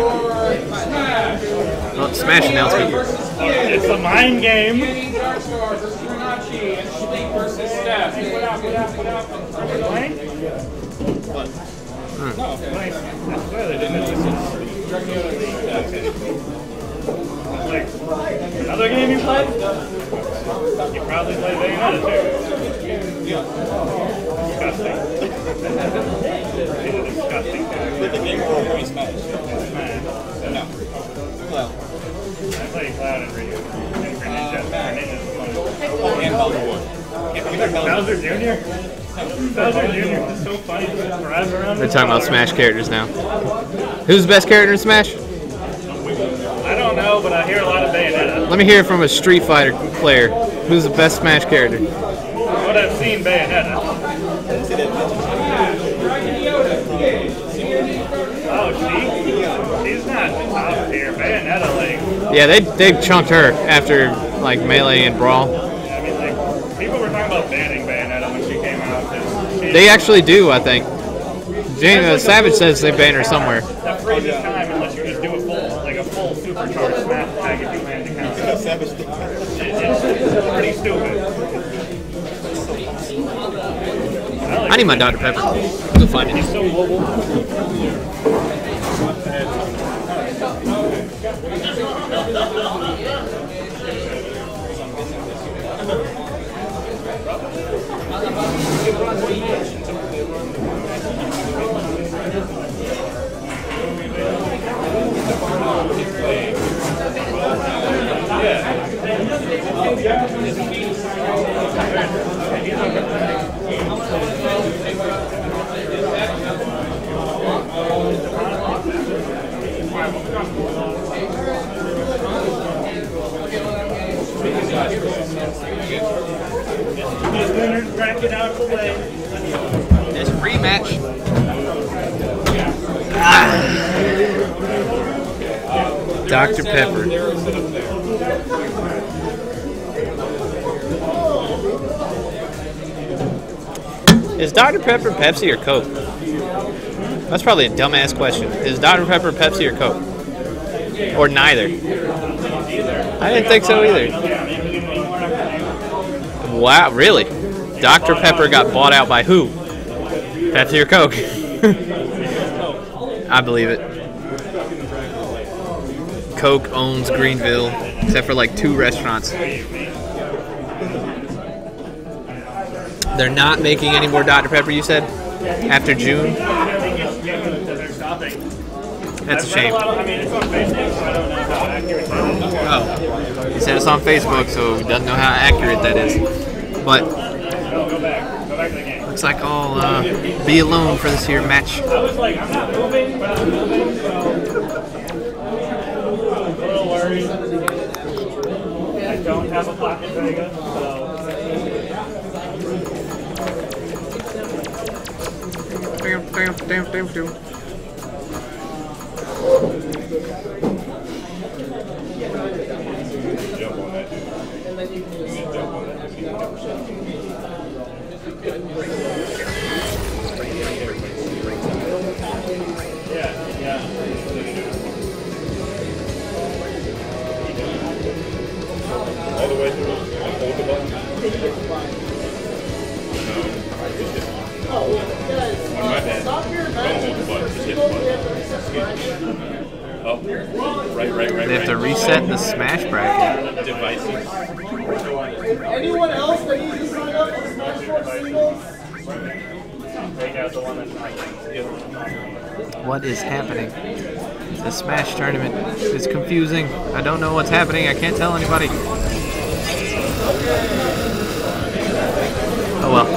Oh, Smash announcement. It's a mind game. Hmm. Like, another game you played? You probably played Bayonetta too. Disgusting. Disgusting. With the game or only Smash? Smash. No. Well. I played Cloud and Ryu. And Greninja. Greninja's fun. And Bowser War. Bowser Junior? Bowser Junior is so funny. Rides around. They're talking about Smash characters now. Who's the best character in Smash? I don't know, but I hear a lot of Bayonetta. Let me hear it from a Street Fighter player. Who's the best Smash character? But I've seen Bayonetta. Oh, she? She's not top tier. Bayonetta, like... Yeah, they they chunked her after like Melee and Brawl. I mean, like, people were talking about banning Bayonetta when she came out. She, They actually do, I think. Jane, uh, Savage says they ban her somewhere. That freezes time unless you just do a full, like a full supercharged smash tag if you land to count. Savage. It, it's pretty stupid. I, like I need my Doctor Pepper. Go find it. He's so mobile. Bracket out of the way. There's a rematch. Ah. Doctor Pepper. Is Doctor Pepper Pepsi or Coke? That's probably a dumbass question. Is Doctor Pepper Pepsi or Coke? Or neither? I didn't think so either. Wow, really? Doctor Pepper got bought out by who? Pepsi or Coke? I believe it. Coke owns Greenville, except for like two restaurants. They're not making any more Doctor Pepper, you said? After June? That's a shame. Oh. He said it's on Facebook, so he doesn't know how accurate that is. But looks like I'll uh, be alone for this here match. I was like, I'm not moving, but I'm moving. A little worried. I don't have a pocket Vega, so. Damn, damn, damn, damn, damn. Yeah, yeah. All the way through. Hold the button. No. On my head. Don't hold the button. Just hit the button. Up. Right, right, right. They have to reset the Smash bracket. Devices. Anyone else that needs to sign up for Smash Bros. Singles? Take out the one that's not. What is happening? The Smash tournament is confusing. I don't know what's happening. I can't tell anybody. Oh well.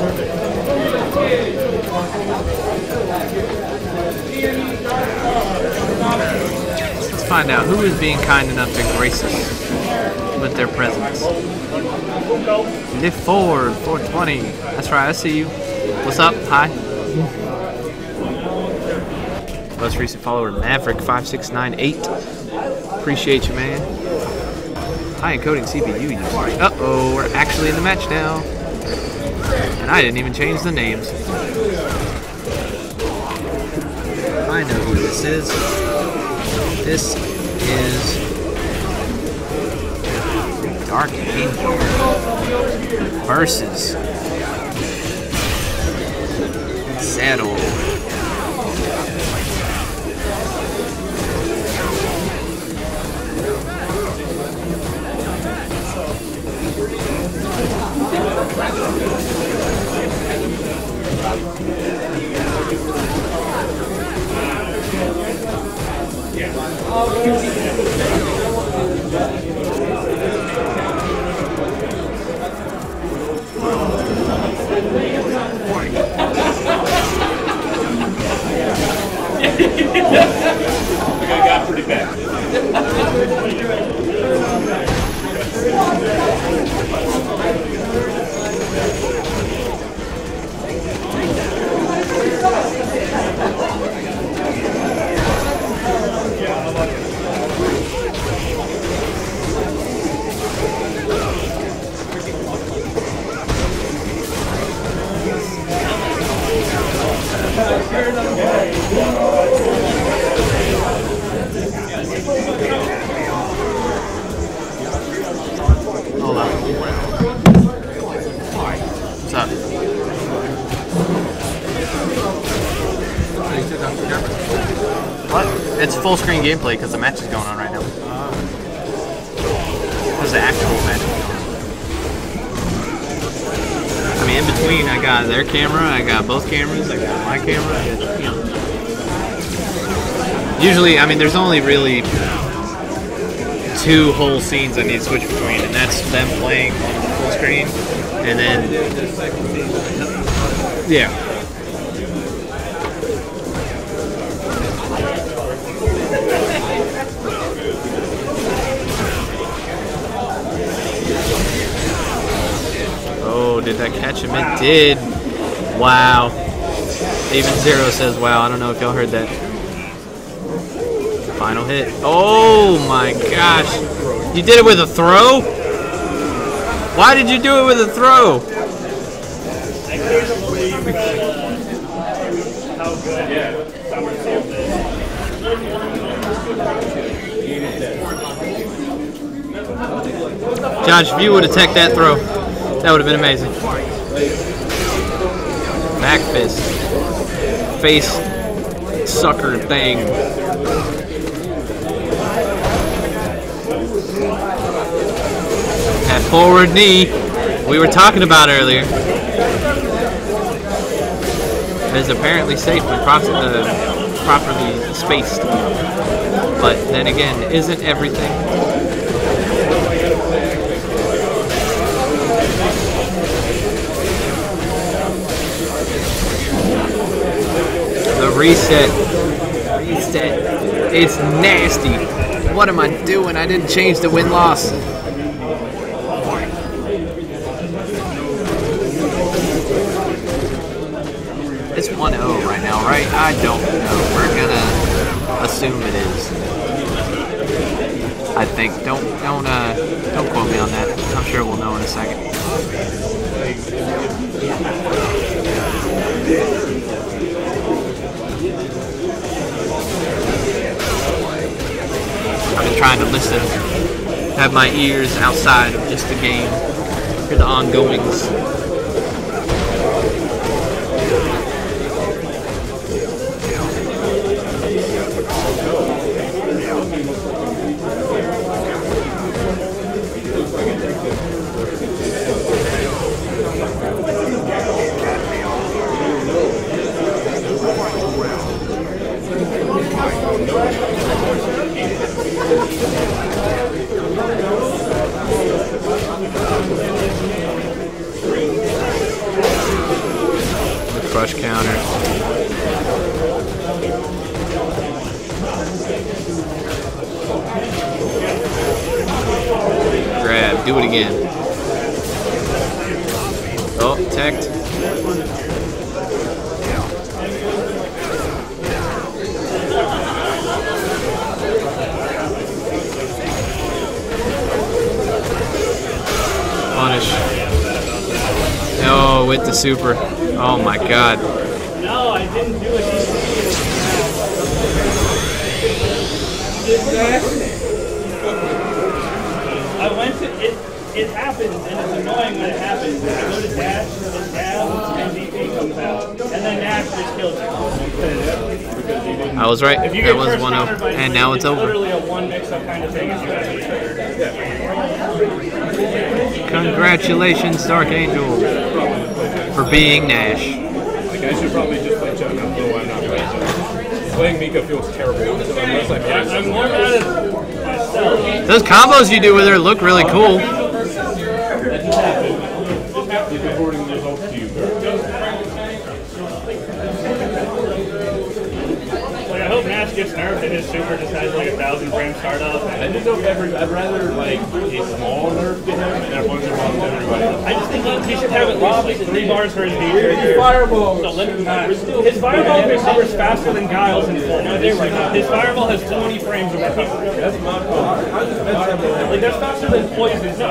Let's find out who is being kind enough to grace us with their presence. Lift forward, four twenty. That's right, I see you. What's up? Hi. Most recent follower, Maverick five six nine eight. Appreciate you, man. High encoding C P U usage. Uh-oh, we're actually in the match now. And I didn't even change the names. I know who this is. This is Dark Angel versus Saddle. I got pretty bad. Hold on. What's up? What? It's full screen gameplay because the match is going on right now. Because the actual match is going on. I mean, in between, I got their camera, I got both cameras, I got my camera. I got, you know. Usually, I mean, there's only really two whole scenes I need to switch between, and that's them playing on the full screen, and then, yeah. Oh, did that catch him? It did. Wow. Even Zero says, wow. I don't know if y'all heard that. Final hit. Oh my gosh. You did it with a throw? Why did you do it with a throw? I couldn't believe how good Summer Sales is. Josh, if you would have teched that throw, that would have been amazing. Back fist. Face sucker thing. That forward knee we were talking about earlier is apparently safe when pro uh, properly spaced. But then again, isn't everything? The reset. Reset. It's nasty. What am I doing? I didn't change the win-loss. It's one oh right now, right? I don't know. We're gonna assume it is. I think. Don't don't uh don't quote me on that. I'm sure we'll know in a second. I've been trying to listen, have my ears outside of just the game, hear the ongoings. The crush counter. Grab, do it again. Oh, teched. to super. Oh my god. No, I didn't do it. I went to it. It happens, and it's annoying when it happens. I go to dash, and dash, and D P comes out, and then dash just kills you. I was right. If you That get was first one countered oh, by and three, now it's over. literally a one mix-up kind of thing. If you have to. Congratulations, Dark Angel, for being Nash. Like, I should probably just play Chuck, not throw I'm not playing Chuck. Playing Mika feels terrible, so unless I play I'm more mad at myself. Those combos you do with her look really cool. Reporting the results to you. Like, I hope Nash gets nerfed and his super just has like a thousand frame startup. I just don't ever, I'd rather like a small nerf to him and everyone's involved with everybody. I just think he, he should have at least three bars for his D character. Fireball! So limit that. His fireball recovers faster than Giles in full. His fireball has twenty frames of recovery. That's my fault. Like, that's faster than poison. No,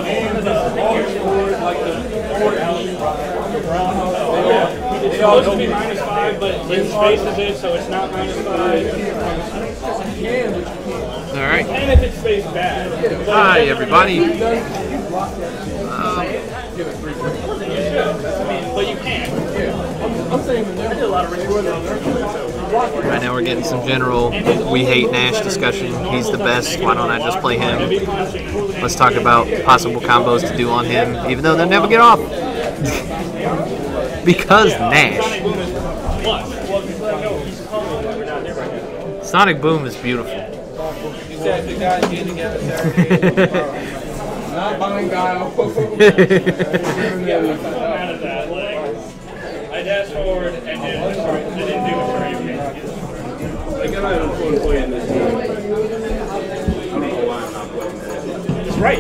it's supposed to be minus five, but in spaces it, so it's not minus five. Alright. And if it's spaced bad. Hi, everybody. Um, But you can. I did a lot of rituals. right now we're getting some general we hate Nash discussion. He's the best. Why don't I just play him? Let's talk about possible combos to do on him, even though they'll never get off. Because Nash. Sonic Boom is beautiful. You said the guys getting together not buying Guile. I dashed forward and did, sorry, I didn't do it for you. Like, I'm not even playing this game. I don't know why I'm not playing this. It's right.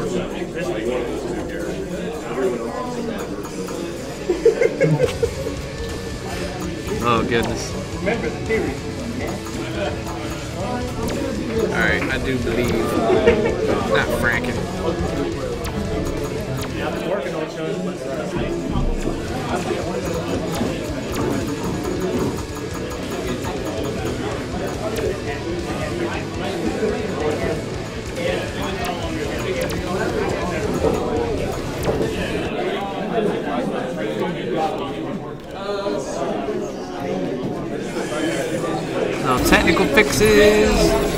Oh, goodness. Remember the theory. Alright, I do believe. Not Franken. Yeah, I've been working on shows, but No technical fixes.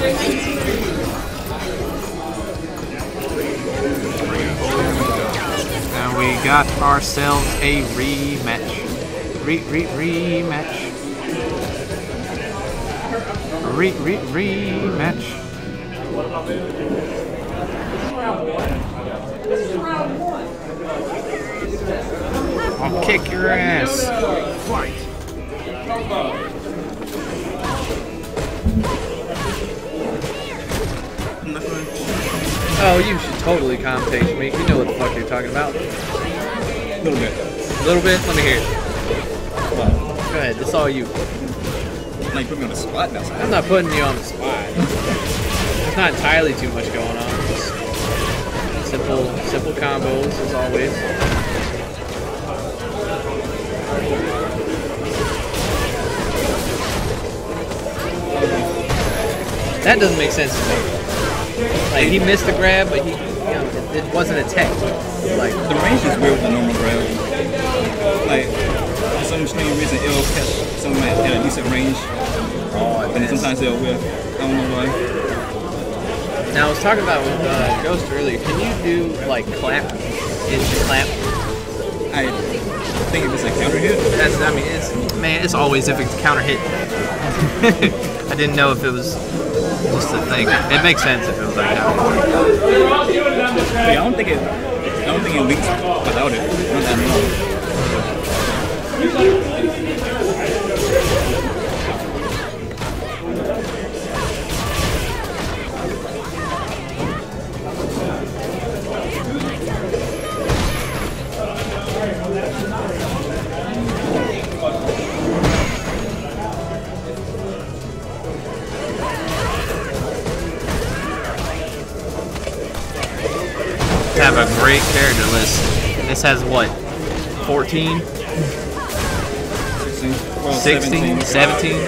And we got ourselves a rematch. Re re rematch. Re re rematch. I'll kick your ass. Fight. Oh, you should totally commentate me. You know what the fuck you're talking about. A little bit. A little bit? Let me hear it. Go ahead, it's all you. Now you put me on the spot now. I'm not putting you on the spot. There's not entirely too much going on. Just simple, simple combos as always. That doesn't make sense to me. Like, he missed the grab, but he, you know, it, it wasn't a tech. Like, The range is weird with the normal grab. Like, for some strange reason, it'll catch something at a decent range. oh, And then sometimes it'll whiff. I don't know why. now I was talking about with uh, Ghost earlier. Can you do like clap into clap? I think if it's a counter hit, That's, I mean, it's man, it's always if it's counter hit. I didn't know if it was just a thing. It makes sense if it was like counter hit. I don't think it. I don't think it leaks without it. Not that I know. Have a great character list. This has what, fourteen? sixteen. Well, sixteen, seventeen.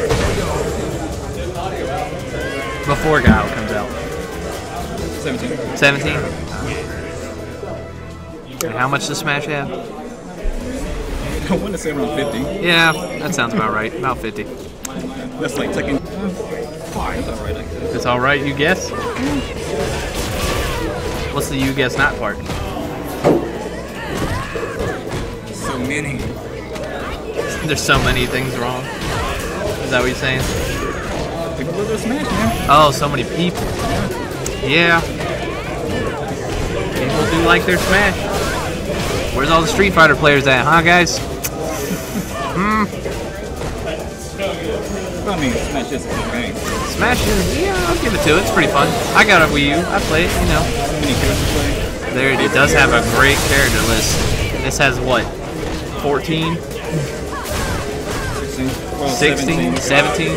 Before Guile comes out. seventeen. seventeen. And how much does Smash have? I want to say around fifty. Yeah, that sounds about right. About fifty. That's like taking five. That's alright, I guess. That's alright, you guess? What's the you guess not part? So many. There's so many things wrong. Is that what you're saying? People love their Smash, man. Oh, so many people. Yeah. People do like their Smash. Where's all the Street Fighter players at, huh, guys? Hmm. I mean, Smash is a good game. Smash is, yeah, I'll give it to it. It's pretty fun. I got a Wii U. I play it, you know. How many characters play? There, it does have a great character list. This has what? fourteen? sixteen. Well, sixteen? seventeen?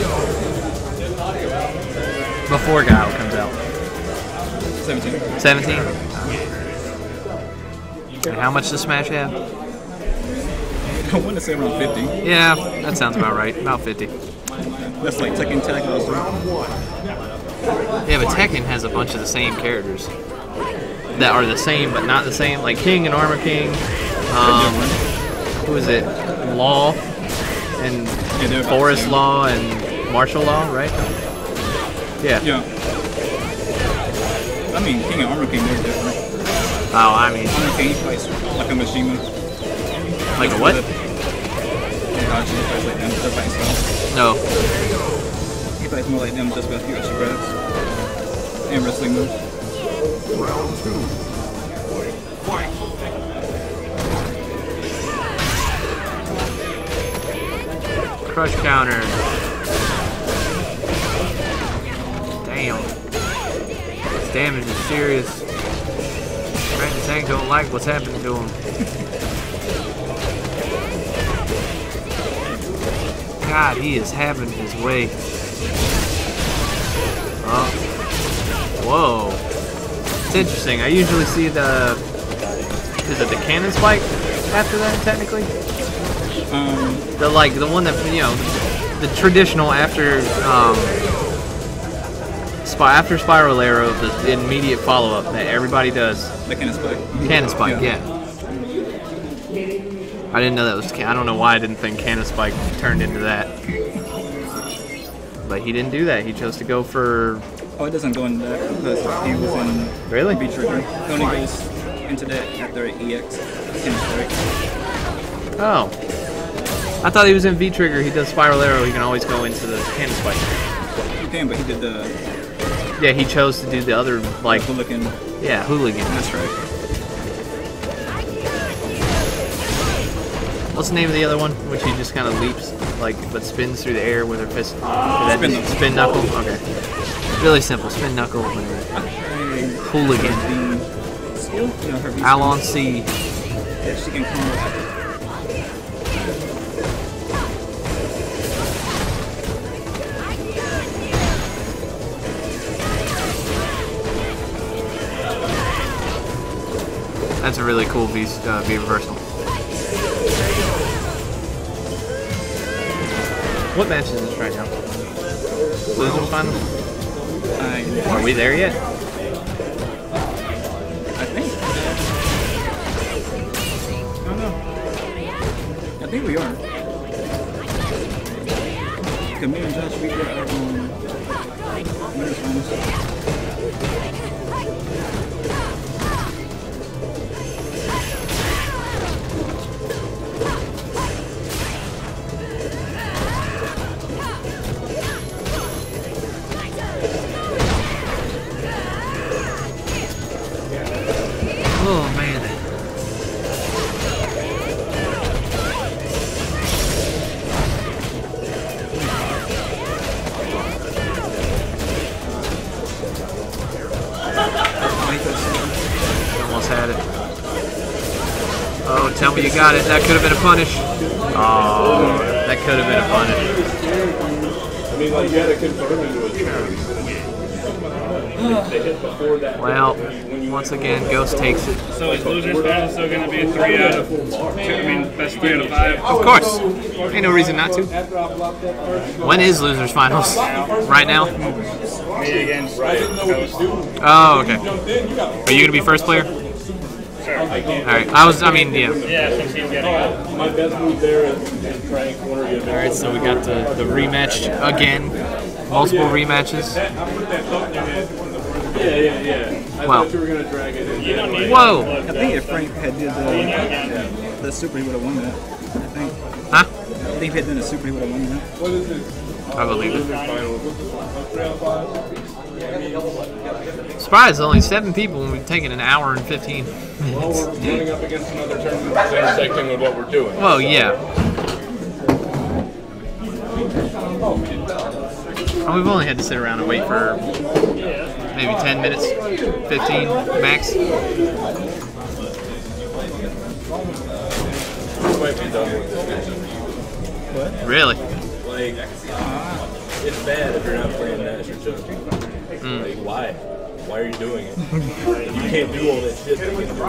Before Guile comes out. seventeen. seventeen? And how much does Smash have? I want to say around fifty. Yeah, that sounds about right. About fifty. That's like Tekken Tag also. Yeah, but Tekken has a bunch of the same characters that are the same but not the same. Like King and Armor King. Um, who is it? Law and Yeah, Forest Law and Martial Law, right? Yeah. Yeah. I mean, King and Armor King, they're different. Oh, I mean, Armor King fights like a Mishima. like a what? Yeah, she fights like them, just fighting style. No. He fights more like them just with a few extra grabs. And wrestling moves. Round two. Fight. Crush counter. Damn. This damage is serious. Brandon Tank don't like what's happening to him. God, he is having his way. Oh. Whoa. It's interesting. I usually see the... Is it the cannon spike after that, technically? Um, The, like, the one that, you know, the traditional after, um... Spy, after Spiral Arrow, the immediate follow-up that everybody does. the cannon spike. Cannon Spike, Yeah. yeah. I didn't know that was. I don't know why I didn't think Cannon Spike turned into that. But he didn't do that. He chose to go for. Oh, it doesn't go into that because he was in Really? V Trigger. It only goes into that after E X. Cannon strike. Oh. I thought he was in V Trigger. He does Spiral Arrow. He can always go into the Cannon Spike. You can, but he did the Yeah, he chose to do the other, like. hooligan. Yeah, hooligan. That's right. What's the name of the other one? Which he just kind of leaps, like, but spins through the air with her fist. That Spin knuckle. Spin knuckle? Okay. Really simple. Spin knuckle. Whatever. Hooligan. The skill, you know, her V Alon C. Yeah, she can combo. That's a really cool V, uh, v reversal. What match is this right now? Losers final? I, Are we there yet? I think. I don't know. I think we are. Cause me and Josh, we got our um, winners finals. Oh man. Almost had it. Oh, tell me you got it. That could have been a punish. Oh, that could have been a punish. I mean, like, yeah, they could put him into a charity. Well, once again, Ghost takes it. So is losers battle still going to be a three out of two? I mean, best three out of five? Of course. Ain't no reason not to. When is losers finals? Right now? Me against Ghost. Oh, okay. Are you gonna be first player? Sure. All right. I was. I mean, yeah. Yeah, since he's getting up. My best move there is trying corner you. All right. So we got the the rematch again. Multiple rematches. Yeah, yeah, yeah. I Wow. thought you were gonna drag it in. You don't need Whoa. I think if Frank had did the, the super, he would have won that. I think. Huh? I think if he had done the super, he would have won that. What is this? I believe it. Finals. Round five. Surprise! Only seven people when we've taken an hour and fifteen Well, minutes. we're running up against another tournament that's intersecting with what we're doing. Well, yeah. Oh, we've only had to sit around and wait for maybe ten minutes, fifteen max. We might be done with this. Really? Like, it's bad if you're not playing Nash or Chuck. Mm. Like, why? Why are you doing it? You can't do all that shit that you can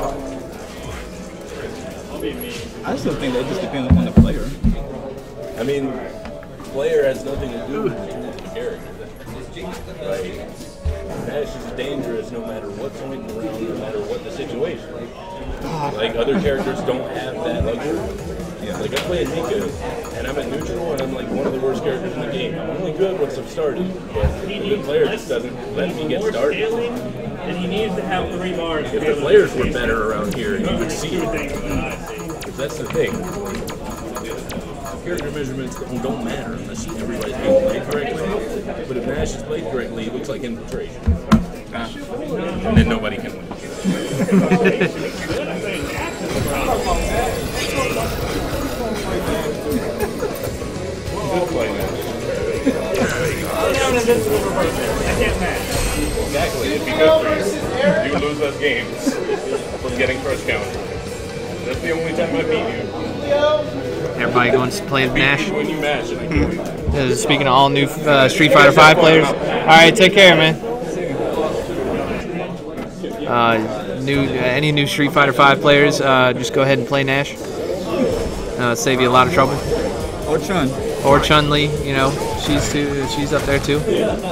do. I still think that just depends on the player. I mean, player has nothing to do with the character. Like, Nash is dangerous no matter what's going around, no matter what the situation. Like, other characters don't have that luxury. Yeah. Like, I play a Nika, and I'm at neutral, and I'm like one of the worst characters in the game. I'm only good once I'm started, but the player just doesn't let me get started. And he needs to have three bars. If the players were better around here, you would see it. That's the thing. Character measurements don't matter unless everybody's being played correctly. But if Nash is played correctly, it looks like infiltration. And then nobody can win. Good play, Nash. Exactly, it'd be good for you. You lose those games from getting first counter. That's the only time I beat you. Everybody going to play Nash. When you match it, I can win. Uh, Speaking of all new uh, Street Fighter five players. All right, take care, man. Uh, new, uh, any new Street Fighter five players, uh, just go ahead and play Nash. Uh, save you a lot of trouble. Or Chun. Or Chun-Li, you know, she's too, she's up there too.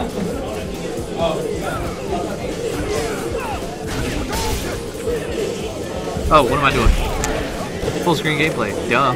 Oh, what am I doing? Full screen gameplay, duh.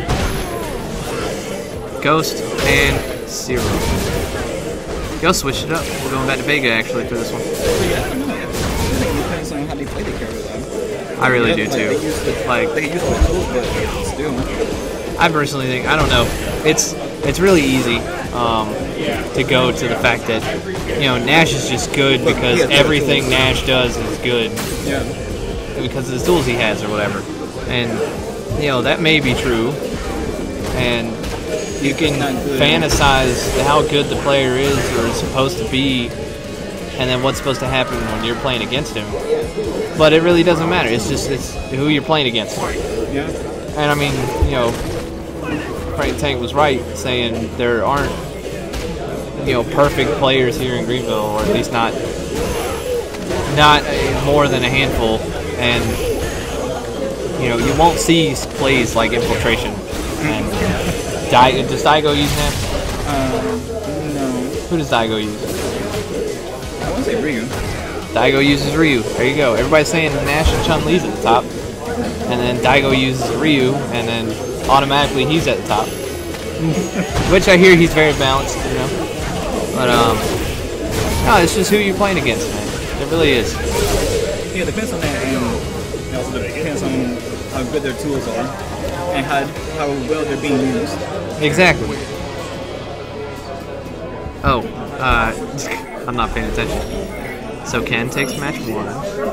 Ghost and Zero. Ghost switched it up. We're going back to Vega actually for this one. It depends on how they play the character, though. I really do too. Like, They use the tools, but still. I personally think, I don't know, it's it's really easy um, to go to the fact that, you know, Nash is just good because everything Nash does is good. Yeah. Because of the tools he has or whatever. And, you know, that may be true. And you can fantasize how good the player is or is supposed to be and then what's supposed to happen when you're playing against him. But it really doesn't matter. It's just it's who you're playing against. Yeah. And I mean, you know, Frank Tank was right saying there aren't, you know, perfect players here in Greenville, or at least not not more than a handful. And you know, you won't see plays like Infiltration. And Di- does Daigo use Nash? Um, no. Who does Daigo use? I won't say Ryu. Daigo uses Ryu. There you go. Everybody's saying Nash and Chun-Li's at the top. And then Daigo uses Ryu, and then automatically he's at the top. Which I hear he's very balanced, you know. But, um, no, it's just who you're playing against, man. It really is. Yeah, it depends on that, and it also depends on how good their tools are, and how, how well they're being used. Exactly. Oh, uh, I'm not paying attention. So Ken takes match one.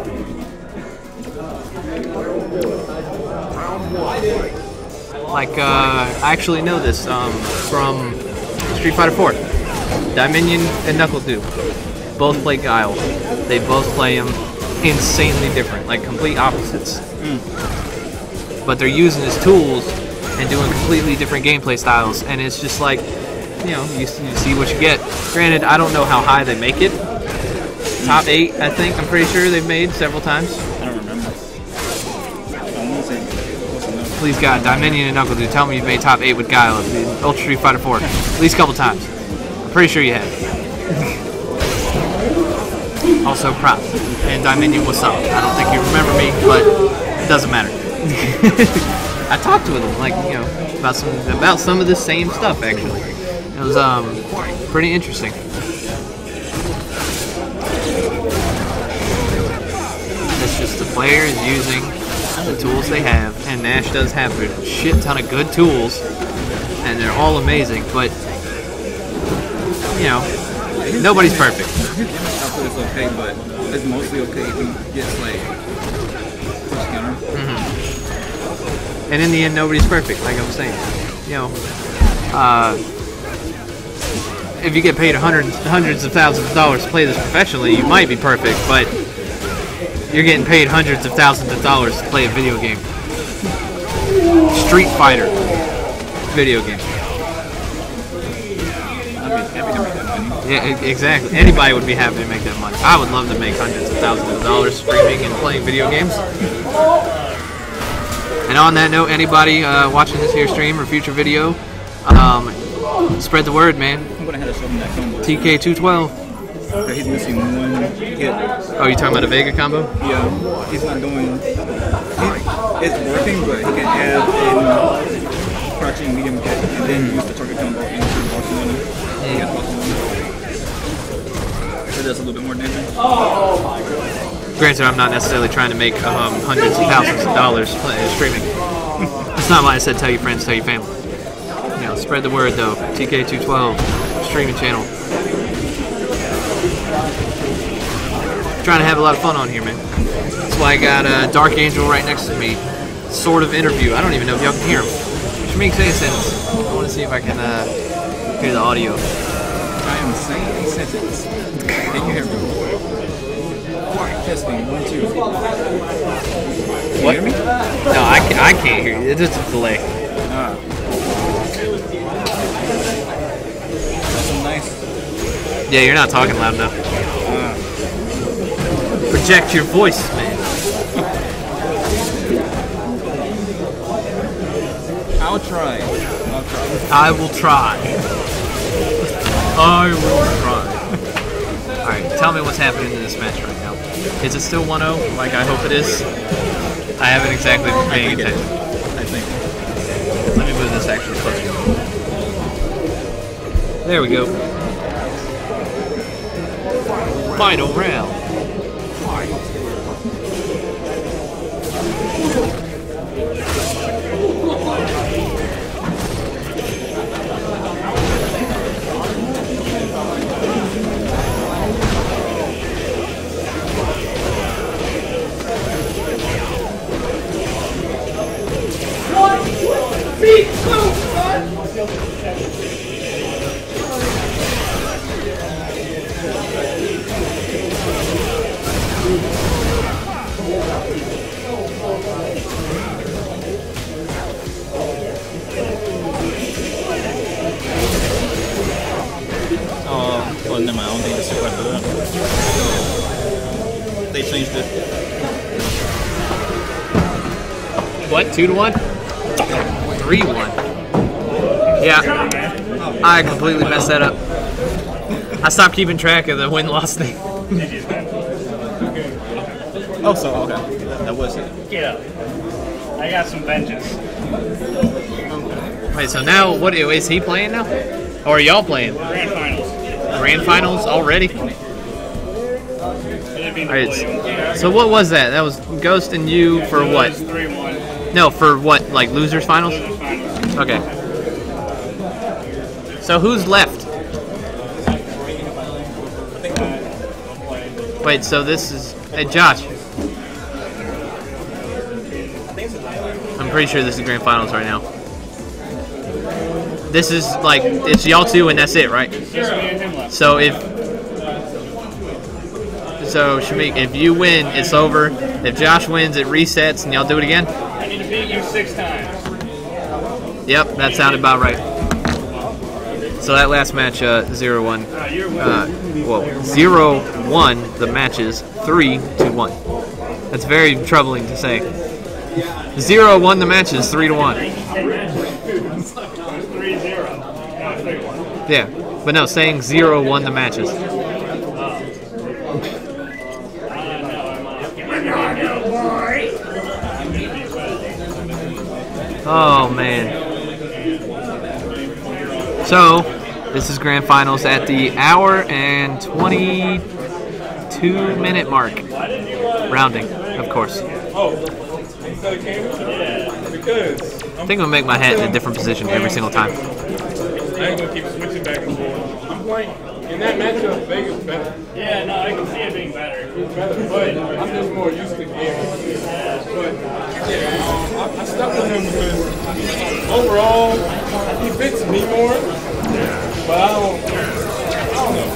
Like, uh, I actually know this um, from Street Fighter four. Dominion and Knuckle do. Both play Guile. They both play him insanely different, like complete opposites. Mm. But they're using his tools and doing completely different gameplay styles, and it's just like, you know, you, you see what you get. Granted, I don't know how high they make it, top eight, I think. I'm pretty sure they've made several times. I don't remember. I want to say, what's the number? Please God, Dominion and Knuckle, dude, tell me you've made top eight with Guile in Ultra Street Fighter four. At least a couple times. I'm pretty sure you have. Also, prop. And Dominion, what's up? I don't think you remember me, but it doesn't matter. I talked with him, like, you know, about some about some of the same stuff, actually. It was um pretty interesting. It's just the players using the tools they have, and Nash does have a shit ton of good tools, and they're all amazing, but, you know, nobody's perfect. His damage output is okay, but it's mostly okay if he gets, like, push counter. Mm-hmm. And in the end, nobody's perfect, like I was saying. You know, uh, if you get paid hundreds, hundreds of thousands of dollars to play this professionally, you might be perfect, but you're getting paid hundreds of thousands of dollars to play a video game. Street Fighter video game. Yeah, exactly. Anybody would be happy to make that money. I would love to make hundreds of thousands of dollars streaming and playing video games. And on that note, anybody uh, watching this here stream or future video, um, spread the word, man. I'm gonna have to show him that combo. T K two twelve. Okay, he's missing one hit. Oh, you talking about a Vega combo? Yeah, he's not doing. He, it's working, but he can add in crouching medium kick and then use the target combo into Barcelona. He gets Barcelona. So that's a little bit more damage. Granted, I'm not necessarily trying to make um, hundreds of thousands of dollars play, streaming. That's not why I said tell your friends, tell your family. You know, spread the word though. T K two twelve streaming channel. Trying to have a lot of fun on here, man. That's why I got uh, Dark Angel right next to me. Sort of interview. I don't even know if y'all can hear him. Shmeek, say a sentence. I want to see if I can uh, hear the audio. I am saying a sentence. Can you hear me? Testing, one, two. Can What? you hear me? No, I, ca I can't hear you. It's just a delay. Ah. That's some nice. Yeah, you're not talking loud enough. Ah. Project your voice, man. I'll try. I'll try. I will try. I will try. Alright, tell me what's happening in this match right now. Is it still one oh, like I hope it is? I haven't exactly been paying attention. I think. Let me move this actually closer. There we go. Final round. Oh, well, never mind. I don't think this is quite for that. They changed it. What? Two to one? Three one. Yeah. I completely messed that up. I stopped keeping track of the win-loss thing. Oh, so okay. That was it. Get up. I got some vengeance. Wait, so now what is he playing now? Or are y'all playing? Grand finals. Grand finals already? Alright, so what was that? That was Ghost and you for what? three one. No, for what? Like losers finals? Losers finals. Okay. So who's left? Wait, so this is... Hey, Josh. I'm pretty sure this is grand finals right now. This is like, it's y'all two and that's it, right? Just me and him left. So if... So, Shmeek, if you win, it's over. If Josh wins, it resets and y'all do it again? I need to beat you six times. Yep, that sounded about right. So that last match, uh, zero one. Uh, well, zero one the matches, three to one. That's very troubling to say. Zero won the matches, three to one. Yeah, but no, saying zero won the matches. Oh man. So this is grand finals at the hour and twenty-two minute mark. Rounding, of course. I think I'm gonna make my hat in a different position every single time. I ain't gonna keep switching back and forth. I'm playing in that matchup. Vegas better. Yeah, no, I can see it being better. It's better, but I'm just more used to gaming. But yeah, um, I, I stuck with him because overall he fits me more. But I don't. I don't know.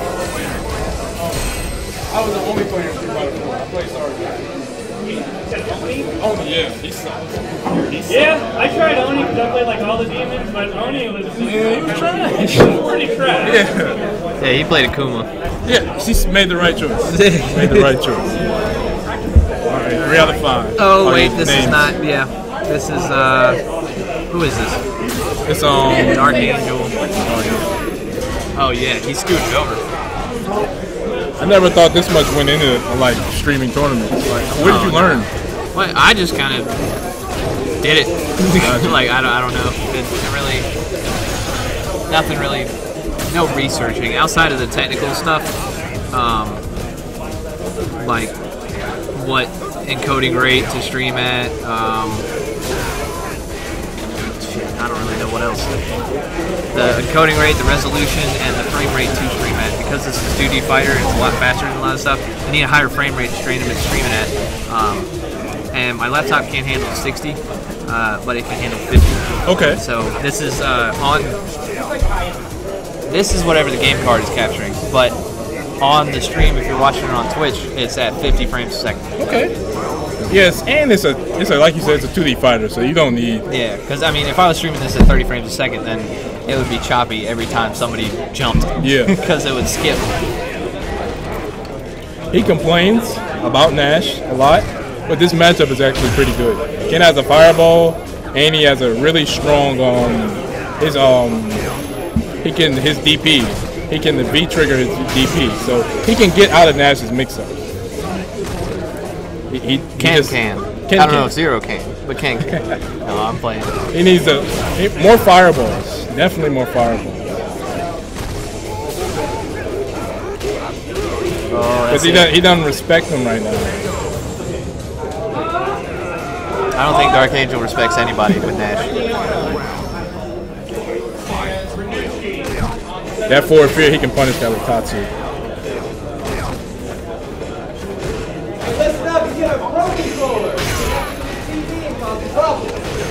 I was the only player in Street Fighter four. I played Sergeant. Oh yeah, he sucks. Yeah, I tried Oni because I played like all the demons, but Oni was yeah, he was trash. pretty trash. Yeah. Yeah, he played Akuma. Yeah, she made the right choice. made the right choice. All right, three out of five. Oh All wait, these this names. is not. Yeah, this is. uh Who is this? It's um. Dark Angel. Oh yeah, he scooted over. I never thought this much went into like streaming tournaments. Like, where did you learn? Well, I just kind of did it. Like I don't, I don't know. It, it really, nothing really, no researching outside of the technical stuff. Um, like what encoding rate to stream at. Um, I don't really know what else. The encoding rate, the resolution, and the frame rate to stream at. Because this is two D Fighter, it's a lot faster than a lot of stuff. I need a higher frame rate to stream it streaming at. Um, and my laptop can't handle sixty, uh, but it can handle fifty. Okay. So this is uh, on. This is whatever the game card is capturing, but on the stream, if you're watching it on Twitch, it's at fifty frames a second. Okay. Yes, and it's a, it's a, like you said, it's a two D fighter, so you don't need. Yeah, because I mean, if I was streaming this at thirty frames a second, then it would be choppy every time somebody jumped. Yeah. Because it would skip. He complains about Nash a lot, but this matchup is actually pretty good. Ken has a fireball, and he has a really strong um his um he can his D P. He can V trigger his D P, so he can get out of Nash's mix-up. He, he, he Can just, can. Ken I don't can. know if Zero can, but Can can. No, I'm playing. He needs a he, more fireballs. Definitely more fireballs. Oh, Because he doesn't he doesn't respect him right now. I don't think Dark Angel respects anybody with Nash. That forward fear, he can punish that with Tatsu. Listen up, you get a pro controller. T V and cause trouble.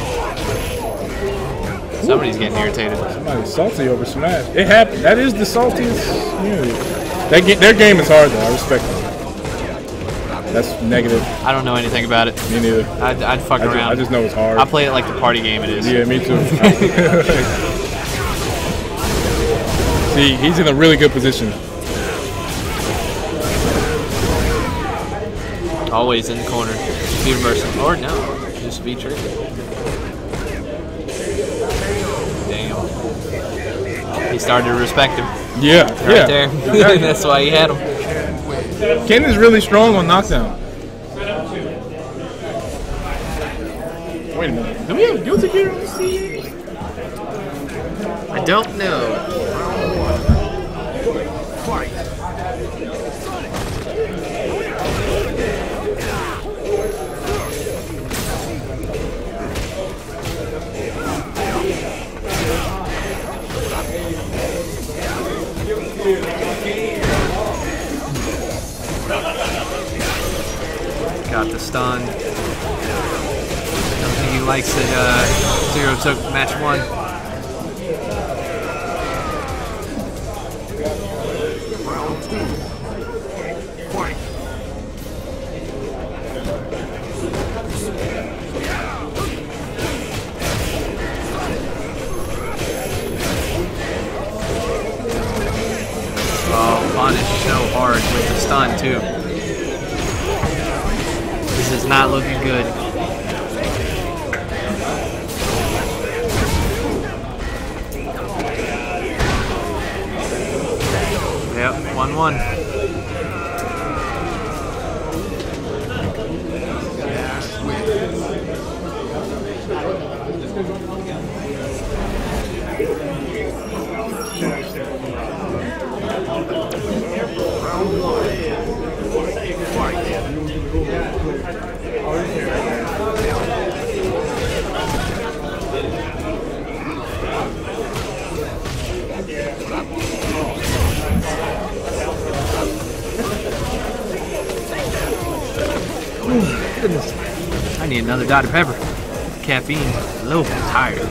Somebody's getting irritated. Somebody's salty over Smash. It happened. That is the saltiest community. That ga their game is hard though. I respect them. That's negative. I don't know anything about it. Me neither. I'd, I'd fuck I just, around. I just know it's hard. I play it like the party game it is. Yeah, me too. See, he's in a really good position. Always in the corner. Be reversing. Or no. Just be tricky. Damn. He started to respect him. Yeah, Right yeah. there. Exactly. That's why he had him. Ken is really strong on knockdown. Wait a minute. Do we have Guilty Gear on the C? I don't know. Got the stun. I don't think he likes that uh, Zero took match one. Round two. Fight. punished so hard with the stun too. This is not looking good. Yep, one one. Goodness. I need another Doctor Pepper. Caffeine, a little tired.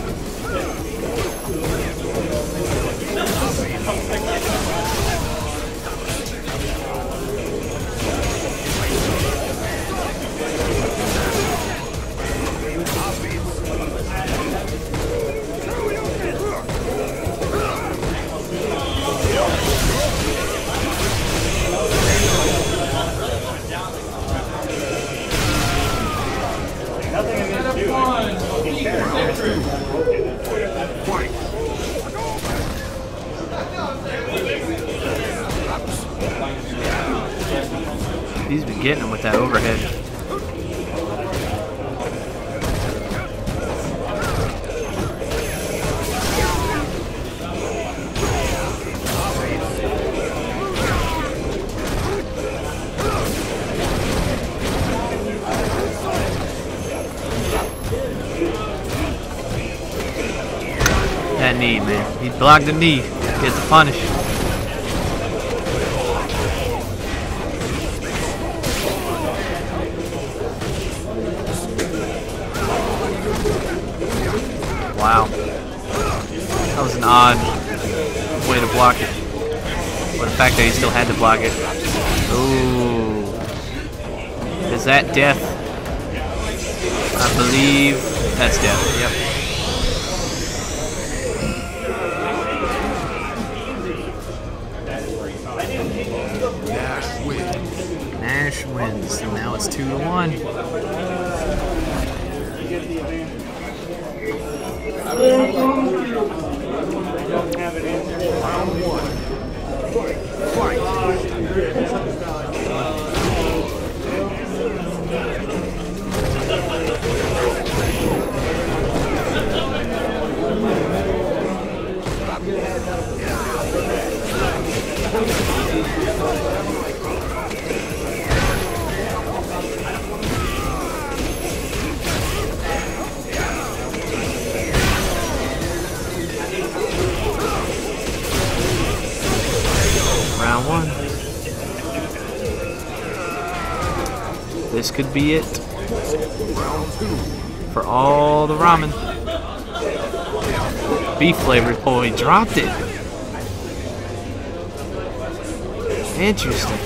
He's been getting him with that overhead. That knee, man. He blocked the knee. Gets the punish. Wow. That was an odd way to block it. Or the fact that he still had to block it. Ooh. Is that death? I believe that's death. Yep. Nash wins. So now it's two to one. Round one. This could be it for all the ramen. Beef flavored. Oh, he dropped it. Interesting.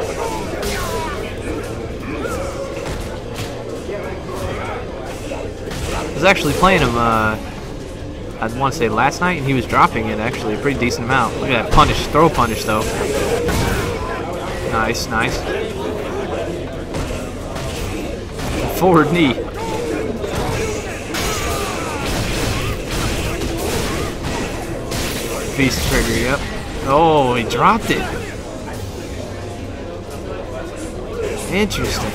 I was actually playing him, uh, I'd want to say last night, and he was dropping it actually a pretty decent amount. Look at that punish, throw punish though. Nice, nice. Forward knee. Beast trigger, yep. Oh, he dropped it. Interesting.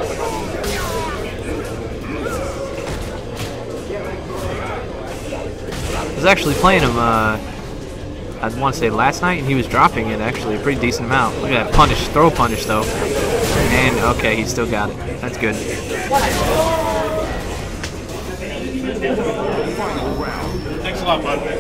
I was actually playing him, uh, I'd want to say last night, and he was dropping it actually a pretty decent amount. Look at that punish, throw punish though. And okay, he still got it. That's good. Thanks a lot, bud.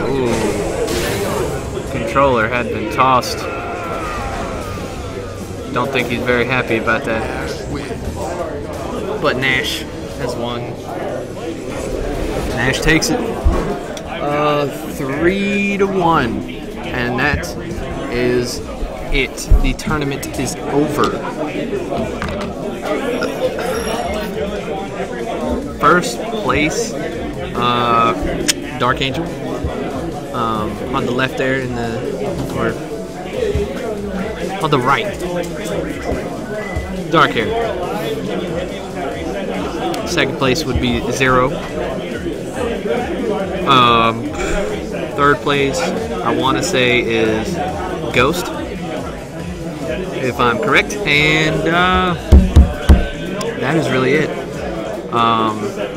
Ooh. Controller had been tossed. don't think he's very happy about that. But Nash has won. Nash takes it uh, three to one, and that is it. The tournament is over. First place, uh, Dark Angel, um, on the left there in the, or on the right, dark hair. Second place would be Zero. Um, third place, I want to say, is Ghost, if I'm correct, and uh, that is really it. Um,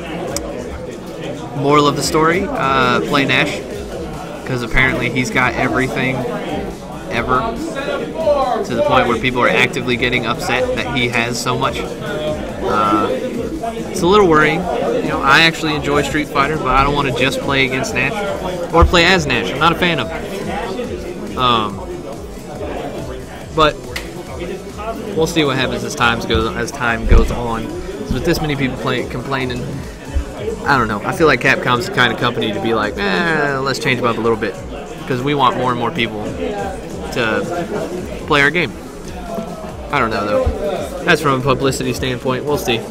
moral of the story, uh, play Nash, because apparently he's got everything ever, to the point where people are actively getting upset that he has so much. Uh, it's a little worrying. You know, I actually enjoy Street Fighter, but I don't want to just play against Nash or play as Nash. I'm not a fan of him. Um, but we'll see what happens as time goes as time goes on. With this many people play, complaining, I don't know. I feel like Capcom's the kind of company to be like, eh, let's change them up a little bit, because we want more and more people to play our game. I don't know though. That's from a publicity standpoint. We'll see.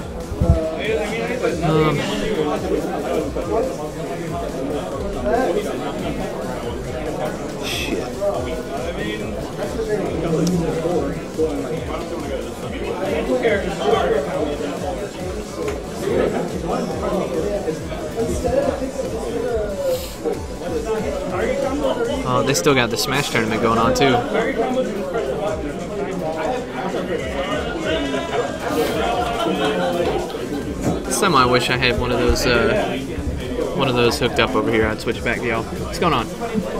Um, shit. Oh, they still got the Smash tournament going on too. Some I wish I had one of those, uh, one of those hooked up over here. I'd switch back to y'all. What's going on?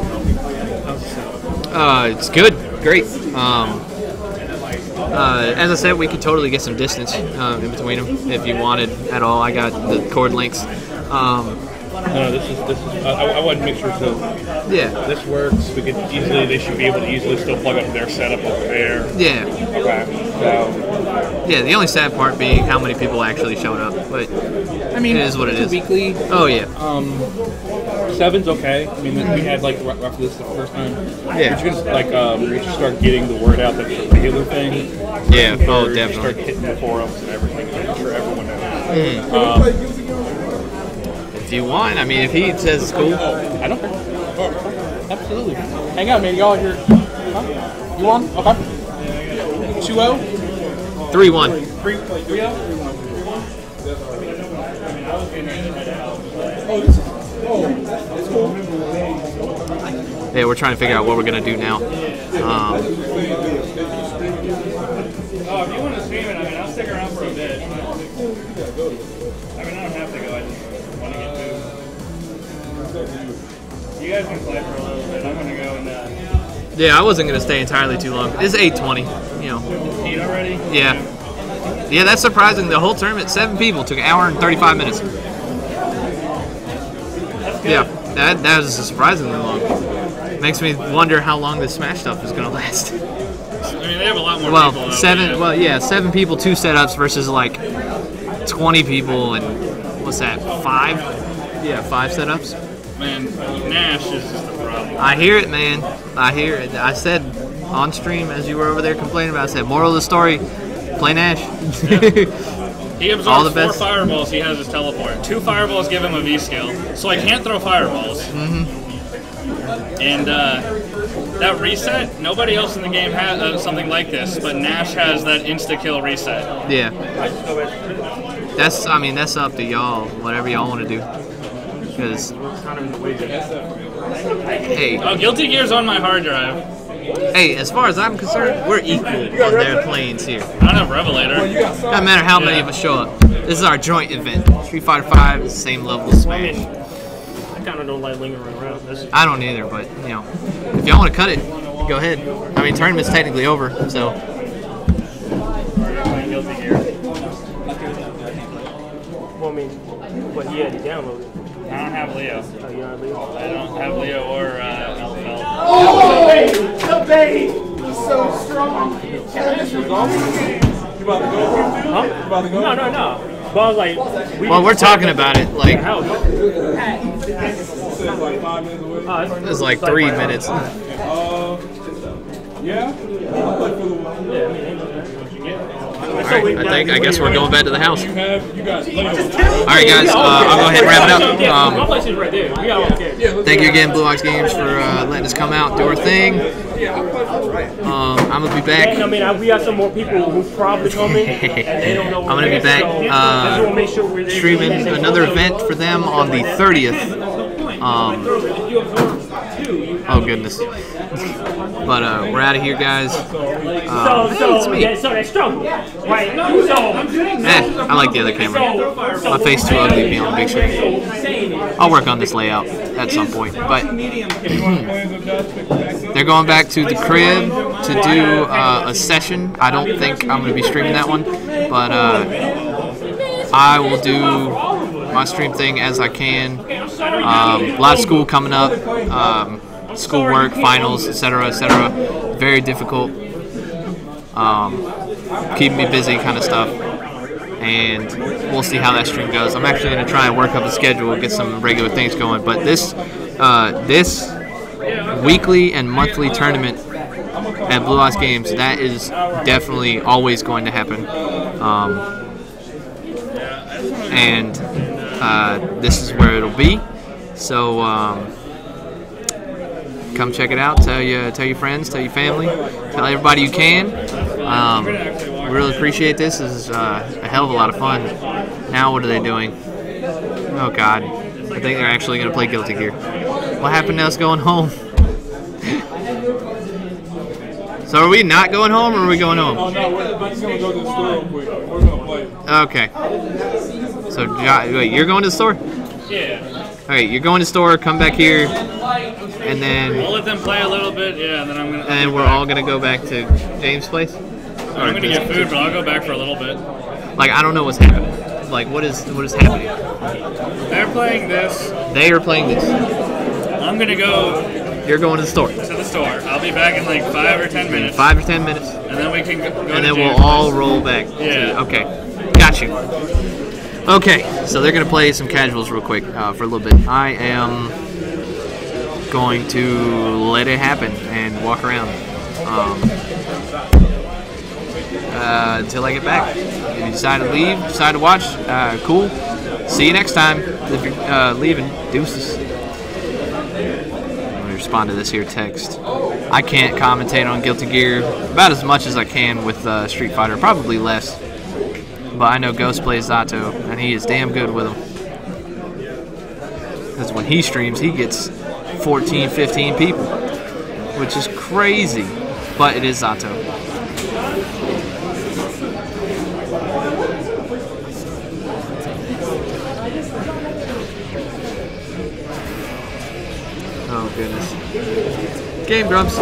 Uh, it's good, great. Um, uh, as I said, we could totally get some distance um, in between them if you wanted at all. I got the cord links. Um, No, this is this is. I, I wanted to make sure so. Yeah. This works. We could easily. They should be able to easily still plug up their setup over there. Yeah. Okay. So. Yeah. The only sad part being how many people actually showed up, but I mean, it is what it is. Weekly. Oh yeah. Um. Seven's okay. I mean, we had like roughly this the first time. Yeah. We're just like um, we should start getting the word out that it's a regular thing. Yeah. Oh, we definitely. Start hitting the forums and everything. I'm sure everyone knows. Mm. Um, If you want, I mean, if he says it's cool, I don't care. Absolutely. Hang out, man. Y'all here? Huh? You on? Okay. two oh? three one. three oh? Yeah, we're trying to figure out what we're gonna do now. Um, Oh, if you want to stream it, I mean, I'll stick around for a bit. I mean, I don't have to go. I just want to get to. You guys can play for a little bit. I'm gonna go and. Uh, yeah, I wasn't gonna stay entirely too long. It's eight twenty. You know. Eat already? Yeah. Yeah, that's surprising. The whole tournament, seven people, took an hour and thirty-five minutes. That's good. Yeah, that that was surprisingly long. Makes me wonder how long this Smash stuff is gonna last. I mean, they have a lot more Well, people. Though, seven. yeah. Well, yeah, seven people, two setups versus like twenty people and what's that? Five? Yeah, five setups. Man, Nash is just a problem. I hear it, man. I hear it. I said on stream as you were over there complaining about. I said, moral of the story: play Nash. He absorbs All the four best. fireballs. He has his teleport. Two fireballs give him a V skill, so I can't throw fireballs. Mm-hmm. And uh, that reset, nobody else in the game has uh, something like this, but Nash has that insta-kill reset. Yeah. That's. I mean, that's up to y'all. Whatever y'all want to do. Because. Hey. Oh, Guilty Gear's on my hard drive. Hey, as far as I'm concerned, we're equal on their planes here. I don't have Revelator. Doesn't matter how many of us show up. This is our joint event. Street Fighter five is the same level as Smash. I kind of don't like lingering around. That's I don't either, but, you know, if y'all want to cut it, go ahead. I mean, tournament's technically over, so. Guilty Gear. Well, I mean, but he had to download it. I don't have Leo. Oh, you don't have Leo? I don't have Leo or uh, L F L. Oh! The bait! so strong. Huh? No, no, no. But I was like, we Well, we're talking about it like Uh, it's like three minutes. Yeah? All right, I think I guess we're going back to the house. You have, you got All right, guys, uh, I'll go ahead and wrap it up. Um, my place is right there. We got all thank you again, Blue Ox Games, for uh, letting us come out, do our thing. Um, I'm gonna be back. I mean, I, we got some more people who probably coming, and they don't know. I'm gonna be back uh, streaming another event for them on the thirtieth. Um, oh goodness. But uh, we're out of here, guys. Um, So, so, yeah, so that's strong, right? So, eh, I like the other camera. My face too ugly to be on the big screen. I'll work on this layout at some point. But they're going back to the crib to do uh, a session. I don't think I'm going to be streaming that one, but uh, I will do my stream thing as I can. Um, a lot of school coming up. Um, schoolwork, finals, et cetera, et cetera. Very difficult. Um, keeping me busy kind of stuff. And we'll see how that stream goes. I'm actually going to try and work up a schedule, get some regular things going. But this, uh, this weekly and monthly tournament at Blue Ox Games, that is definitely always going to happen. Um, and uh, this is where it'll be. So um, come check it out. Tell you, tell your friends, tell your family, tell everybody you can. Um, we really appreciate this. This is uh, a hell of a lot of fun. Now what are they doing? Oh God, I think they're actually going to play Guilty Gear. What happened to us going home? So are we not going home, or are we going home? Oh, no, we're just going to go to the store real quick. We're going to play. Okay. So, wait, you're going to the store? Yeah. Okay, you're going to the store, come back here, and then... I'll let them play a little bit, yeah, and then I'm going to... And then we're all going to go back to James' place? I'm going to get food, but I'll go back for a little bit. Like, I don't know what's happening. Like, what is what is happening? They're playing this. They are playing this. I'm going to go... You're going to the store. To the store. I'll be back in like five or ten minutes. Five or ten minutes. And then we can go, go And to then James' we'll all place. roll back. Yeah. To, okay. Got you. Okay, so they're going to play some casuals real quick uh, for a little bit. I am going to let it happen and walk around um, uh, until I get back. If you decide to leave, decide to watch, uh, cool. See you next time. If you're uh, leaving, deuces. Let me respond to this here text. I can't commentate on Guilty Gear about as much as I can with uh, Street Fighter, probably less. But I know Ghost plays Zato, and he is damn good with him. Because when he streams, he gets fourteen, fifteen people, which is crazy. But it is Zato. Oh, goodness. Game Grumps.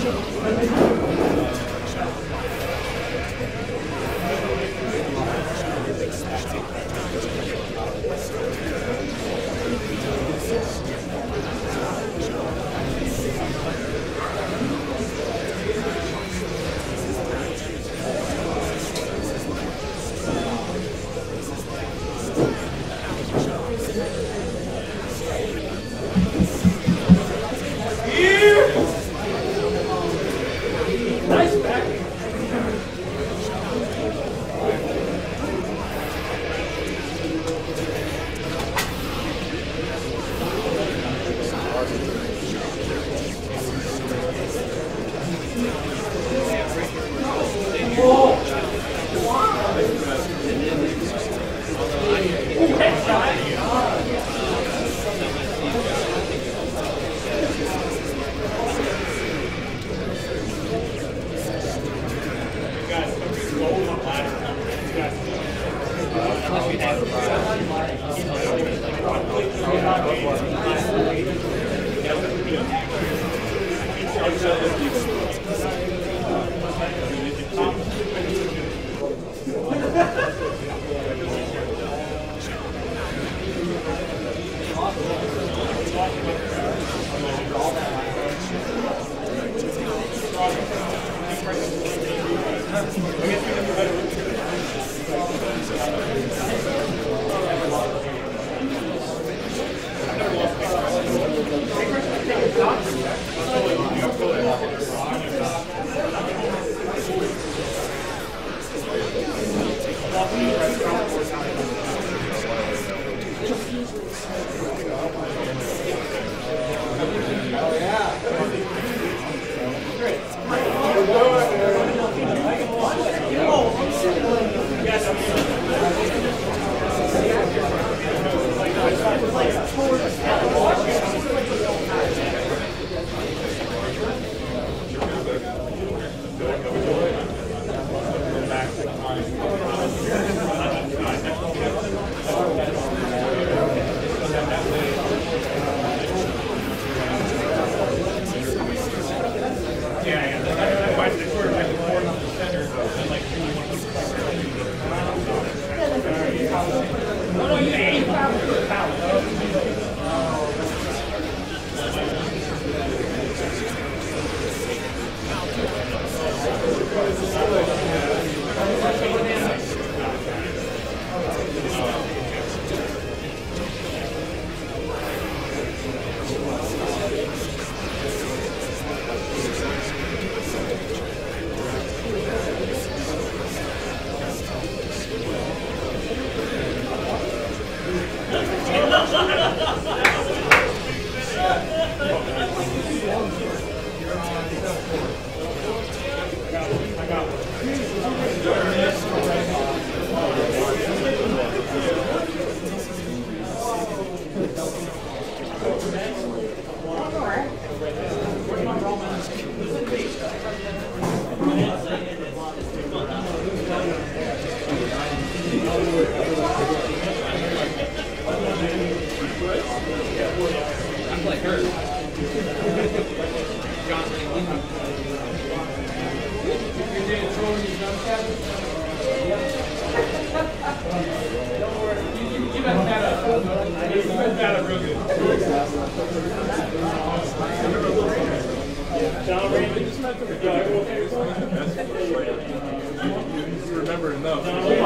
Remember enough.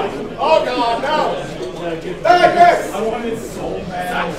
Oh God, no! Back here! I wanted so bad.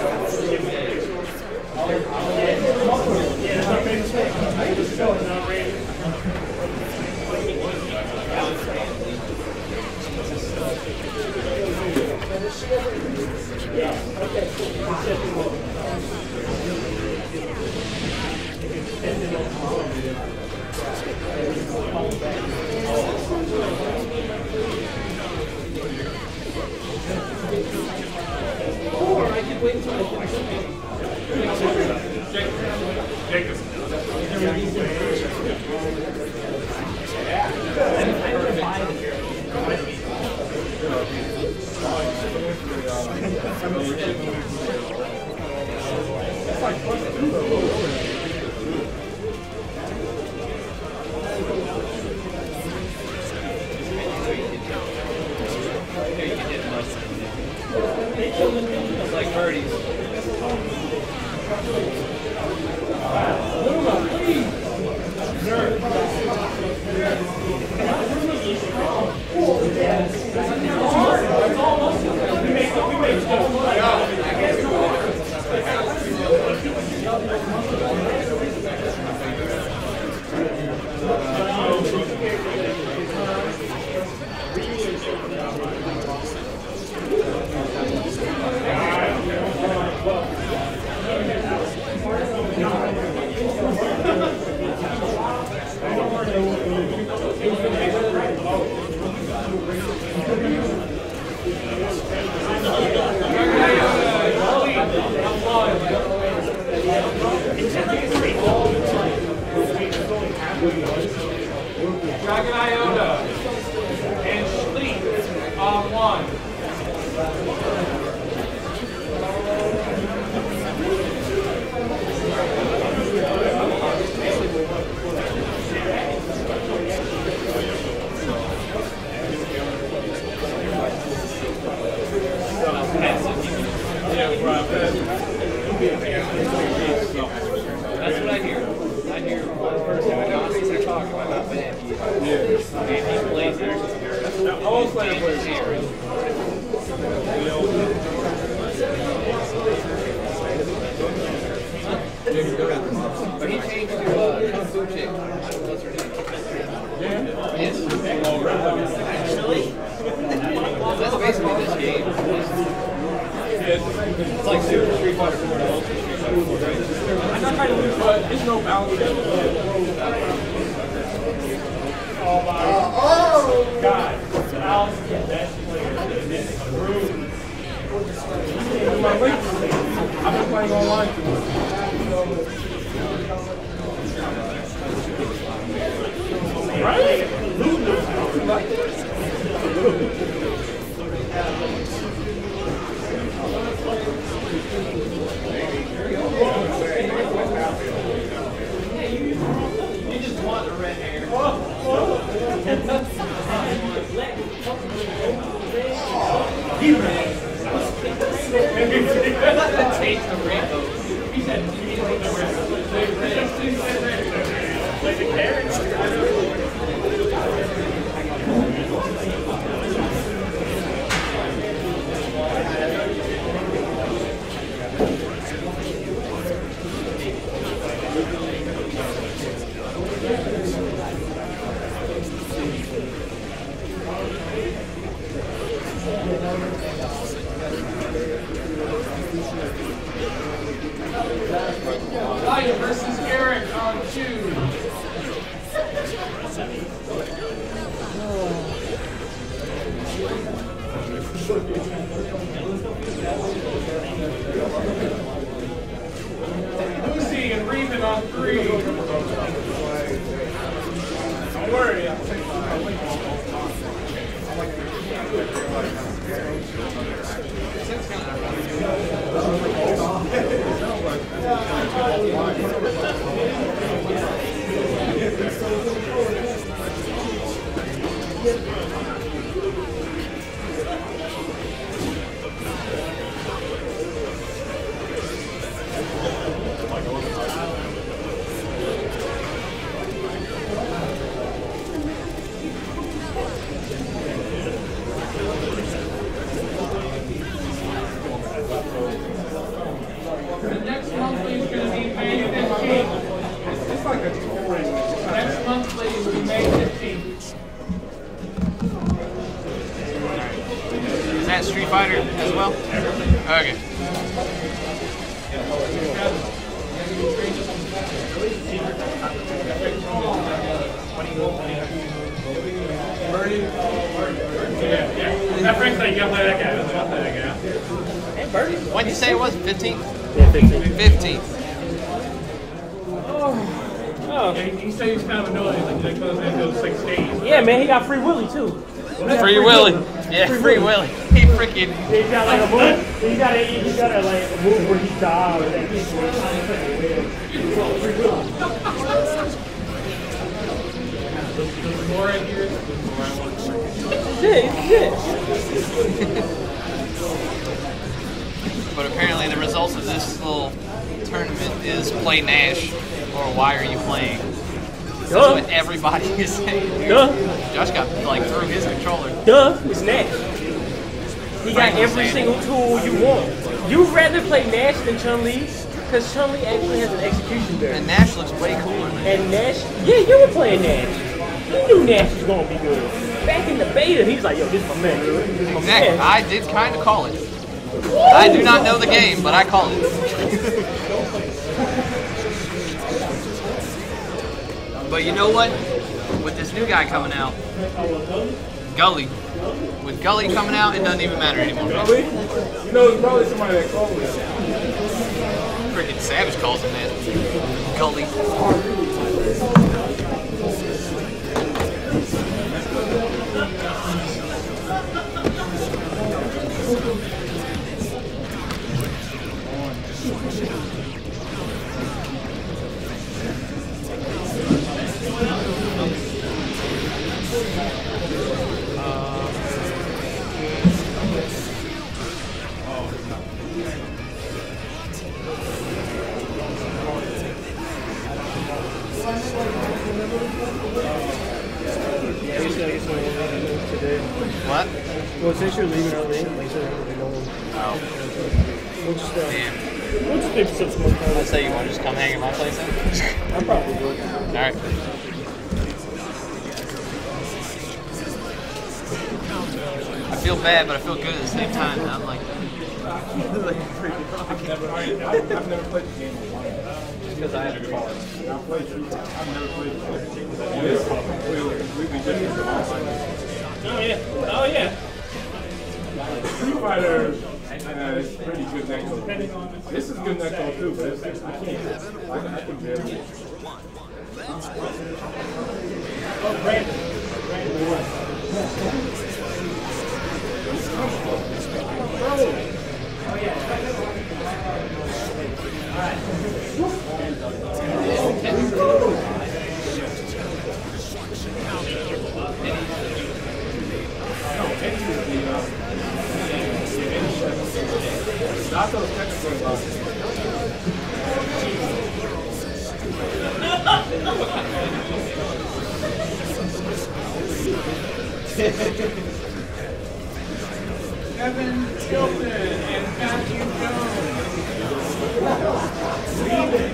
Dragon Iota and Sleep on one. That's what I hear. I hear one person in the audience are talking about how bad he is. Yeah. And he plays it. I was playing for his But he changed to uh, Kung Fu Chick. What's her name? Yeah? Yes. Actually? That's basically this game. It's like Super Street Fighter four and Ultra Street Fighter four, right? I'm not trying to lose, but there's no balance. Oh, my God. Al's the best player in this room. I've been playing online too much. Right? You just want the red hair. Change the rainbow. He said, he said red. Like the carrots. Light versus Eric on two. Lucy and Reevan on three. Don't worry, I'll take The next monthly is going to be May fifteenth. It's like a touring. Next monthly will be May fifteenth. Is that Street Fighter as well? Okay. Yeah, yeah. That Frank's like, you gotta play that guy. I'll play that guy. Hey, Birdie. What did you say it was? fifteenth? Yeah, fifteenth. fifteenth. Oh. Yeah, he, he said he's kind of annoying. Like, like those those six days. Yeah, man, he got Free Willy too. Free Willy. Yeah, Free Willy. He freaking. He's got like a move. He's got a, he's got a like a move where he dives and he's The more I hear, the more I want to play. shit, shit. But apparently the results of this little tournament is play Nash or why are you playing? That's Duh. what everybody is saying. Duh. Josh got like through his controller. Duh. It's Nash. He got Frankly every saying. single tool you want. You'd rather play Nash than Chun-Li because Chun-Li actually has an execution there. And Nash looks way cooler, man. And Nash, yeah, you were playing Nash. You knew Nash was gonna be good. Back in the beta, he was like, yo, this is my man. This is my Exactly. man. I did kind of call it. I do not know the game, but I call it. But you know what? With this new guy coming out, Gully. With Gully coming out, it doesn't even matter anymore. Really? You know, it's probably somebody that called me. Freaking Savage calls him that. Gully. said I guess we're leaving today. What? Well, since you're leaving early, like I said, we're going. Oh. We'll just, uh, Damn. we'll just pick some more time. Let's say you want to just come hang at my place then? I probably would. Alright. I feel bad, but I feel good at the same time. I'm like, I've never, I've never played the game online. just because I have a car. I've played Street Fighter. I've never played the game. It is completely, completely different from online. Oh yeah. Oh yeah. Street Fighter uh, is pretty good neck code. This is good neck code too, but it's, I can't. I, I can barely. Oh, Brandon. Brandon. Not those technical losses. Kevin Tilton and Matthew Jones. Leaving.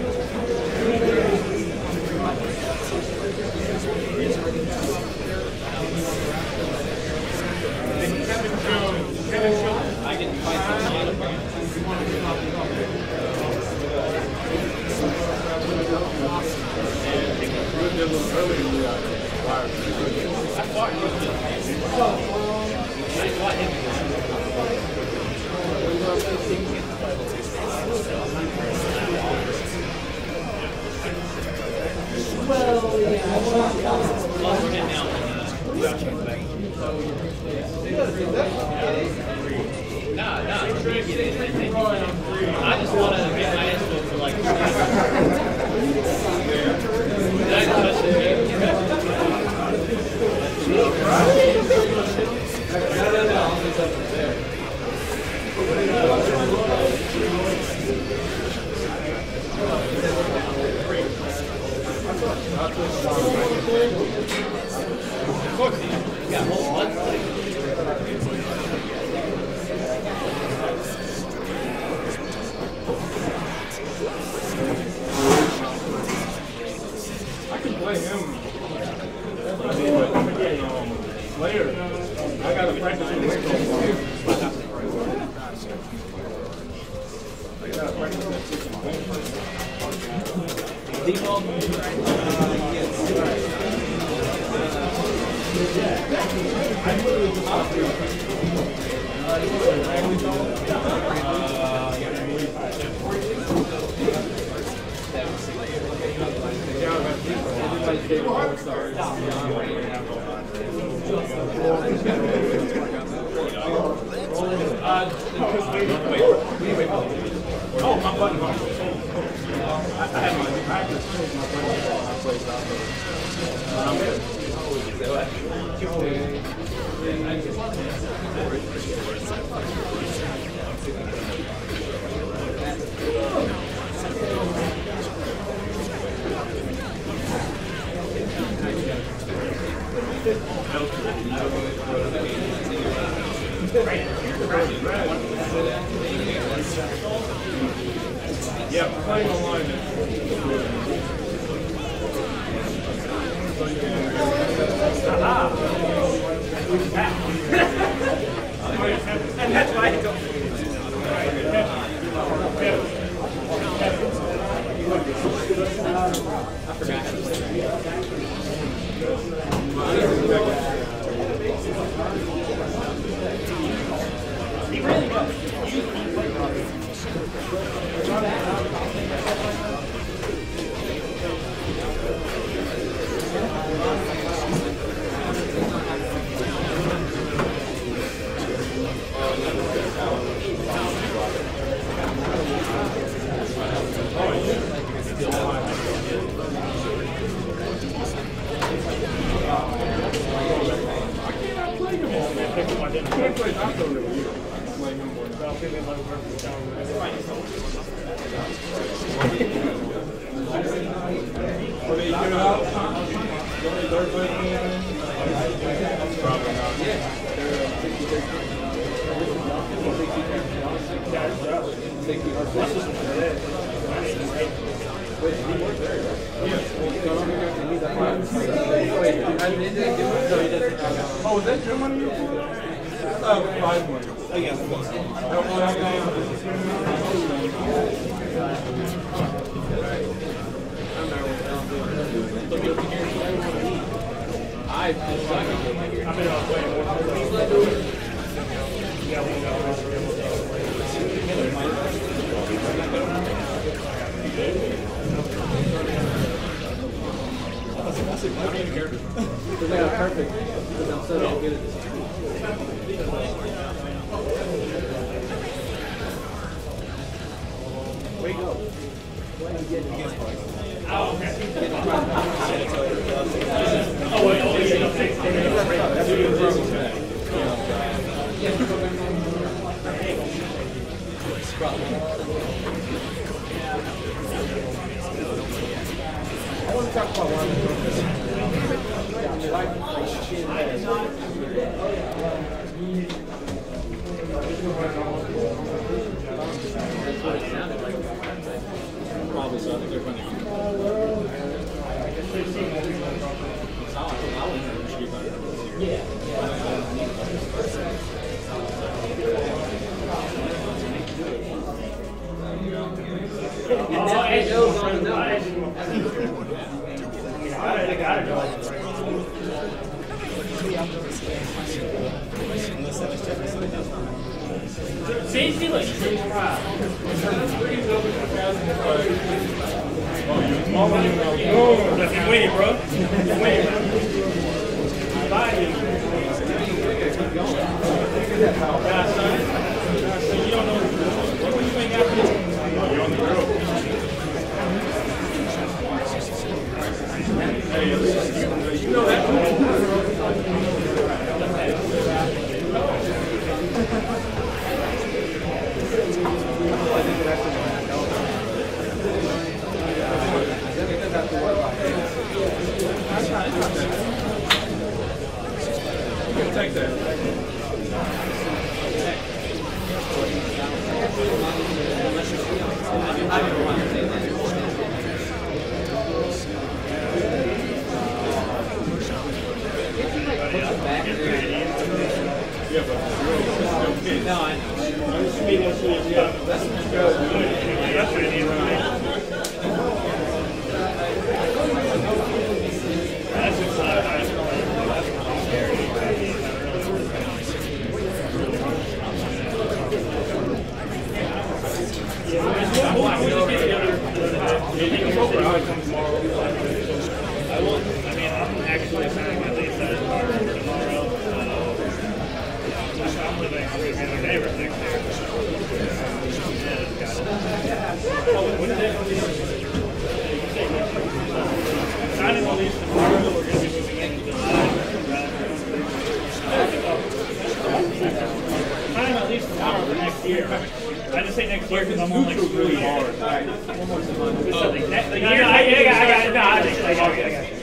Kevin Jones. Kevin Jones. I can fight the lot of I fought him. I fought him. Well, yeah. Well, we're getting out. Nah, nah, I just want to get my ass whooped for like two days. Did I touch the game? You got whole blood. I can play him. Later. I gotta practice with Winkle. I gotta practice that system. Default. Oh, my button. I had my practice. My button. I played out there. Yeah, playing online. And that's why I go. I forgot. He really was. What are you doing out? Oh, was that your money? Oh, five money. Perfect. Because I'm so damn good at this. Wake up. Why are you getting against Park? Oh, okay. Oh, wait. Oh, I want to talk about one. Probably so. I think they're funny. Yeah. See, see, look. Just keep waiting, bro. Keep waiting. Bye. Yeah, son. You don't know what you ain't got to do. You're on the road. Hey, you know that. Take that. No, I know. That's really right. That's exciting. I will. I mean, I'm actually signing at least that tomorrow. I'm living with my neighbors next year. Signing at least tomorrow. We're going to be moving into the signing at least tomorrow for next year. I just say next year because I'm on like three hard. One more time. Something. Next year. I got it. I got it. I got it.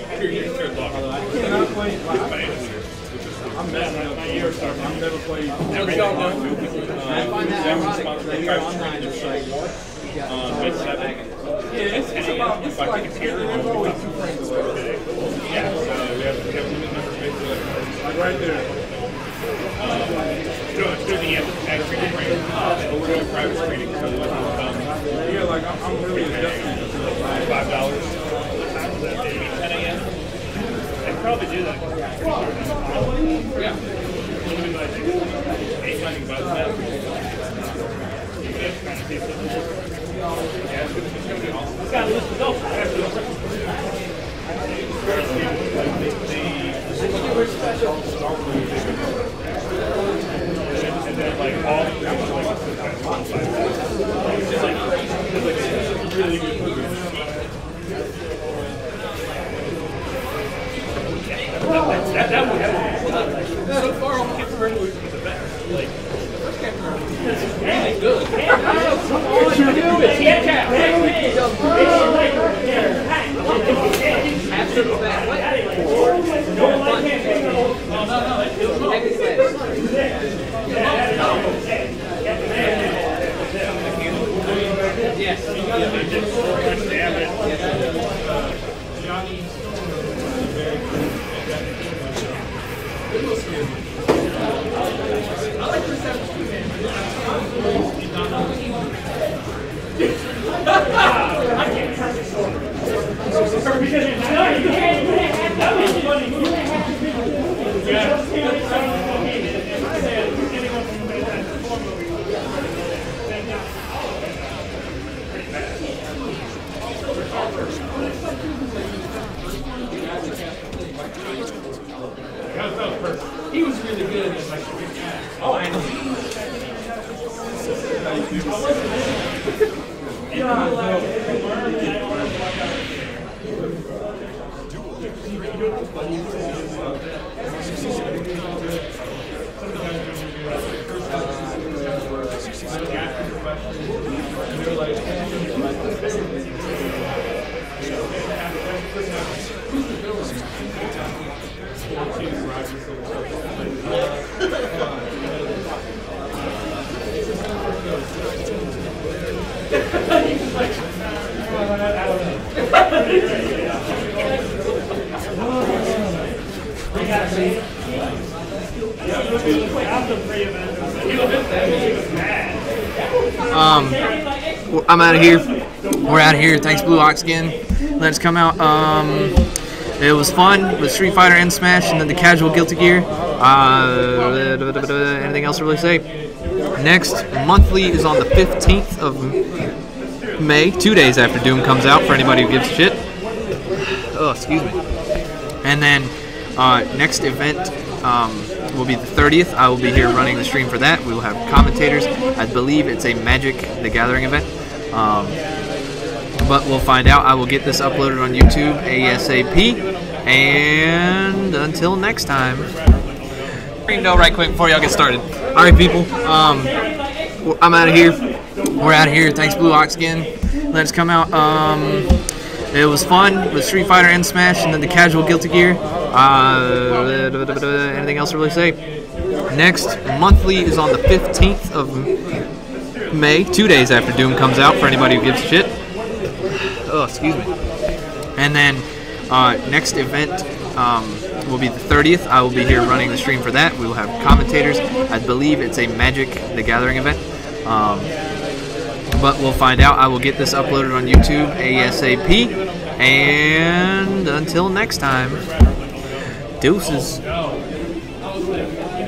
I'm messing up. My year starts. I've never played. Never played. I find that online. It's like, um, it's seven. Yeah, it's, it's about. It's like it's here. There's always two frames away. Yeah. So we have we have limit numbers basically like right there. Um, doing doing the actual screening. But we're doing private screening. So um, yeah, like I'm, I'm really adjusting to five dollars. ten a m. I could probably do that. Yeah. Eight running bugs now. Yeah, it's gonna be awesome. It's got a list of those. And then like all the like it's just like it's like a really good movie. That, that, that would have so far on Captain America was the best. Like the first Captain America was really good. Come on, you do it. Yeah, after the back. He was really good. Oh, and Um, I'm out of here. We're out of here. Thanks, Blue Ox again. Let us come out. Um, it was fun with Street Fighter and Smash, and then the casual Guilty Gear. Uh, anything else to really say? Next monthly is on the fifteenth of May, two days after Doom comes out. For anybody who gives a shit. Oh, excuse me. And then uh, next event. Um, will be the thirtieth. I will be here running the stream for that. We will have commentators. I believe it's a Magic the Gathering event. Um, but we'll find out. I will get this uploaded on YouTube ASAP. And until next time. Green Dough right quick before y'all get started. Alright, people. Um, I'm out of here. We're out of here. Thanks, Blue Ox again. Let us come out. Um, it was fun with Street Fighter and Smash, and then the casual Guilty Gear. Uh, anything else to really say? Next monthly is on the fifteenth of May, two days after Doom comes out. For anybody who gives a shit. Oh, excuse me. And then uh, next event um, will be the thirtieth. I will be here running the stream for that. We will have commentators. I believe it's a Magic the Gathering event. Um, but we'll find out. I will get this uploaded on YouTube ASAP. And until next time. Deuces.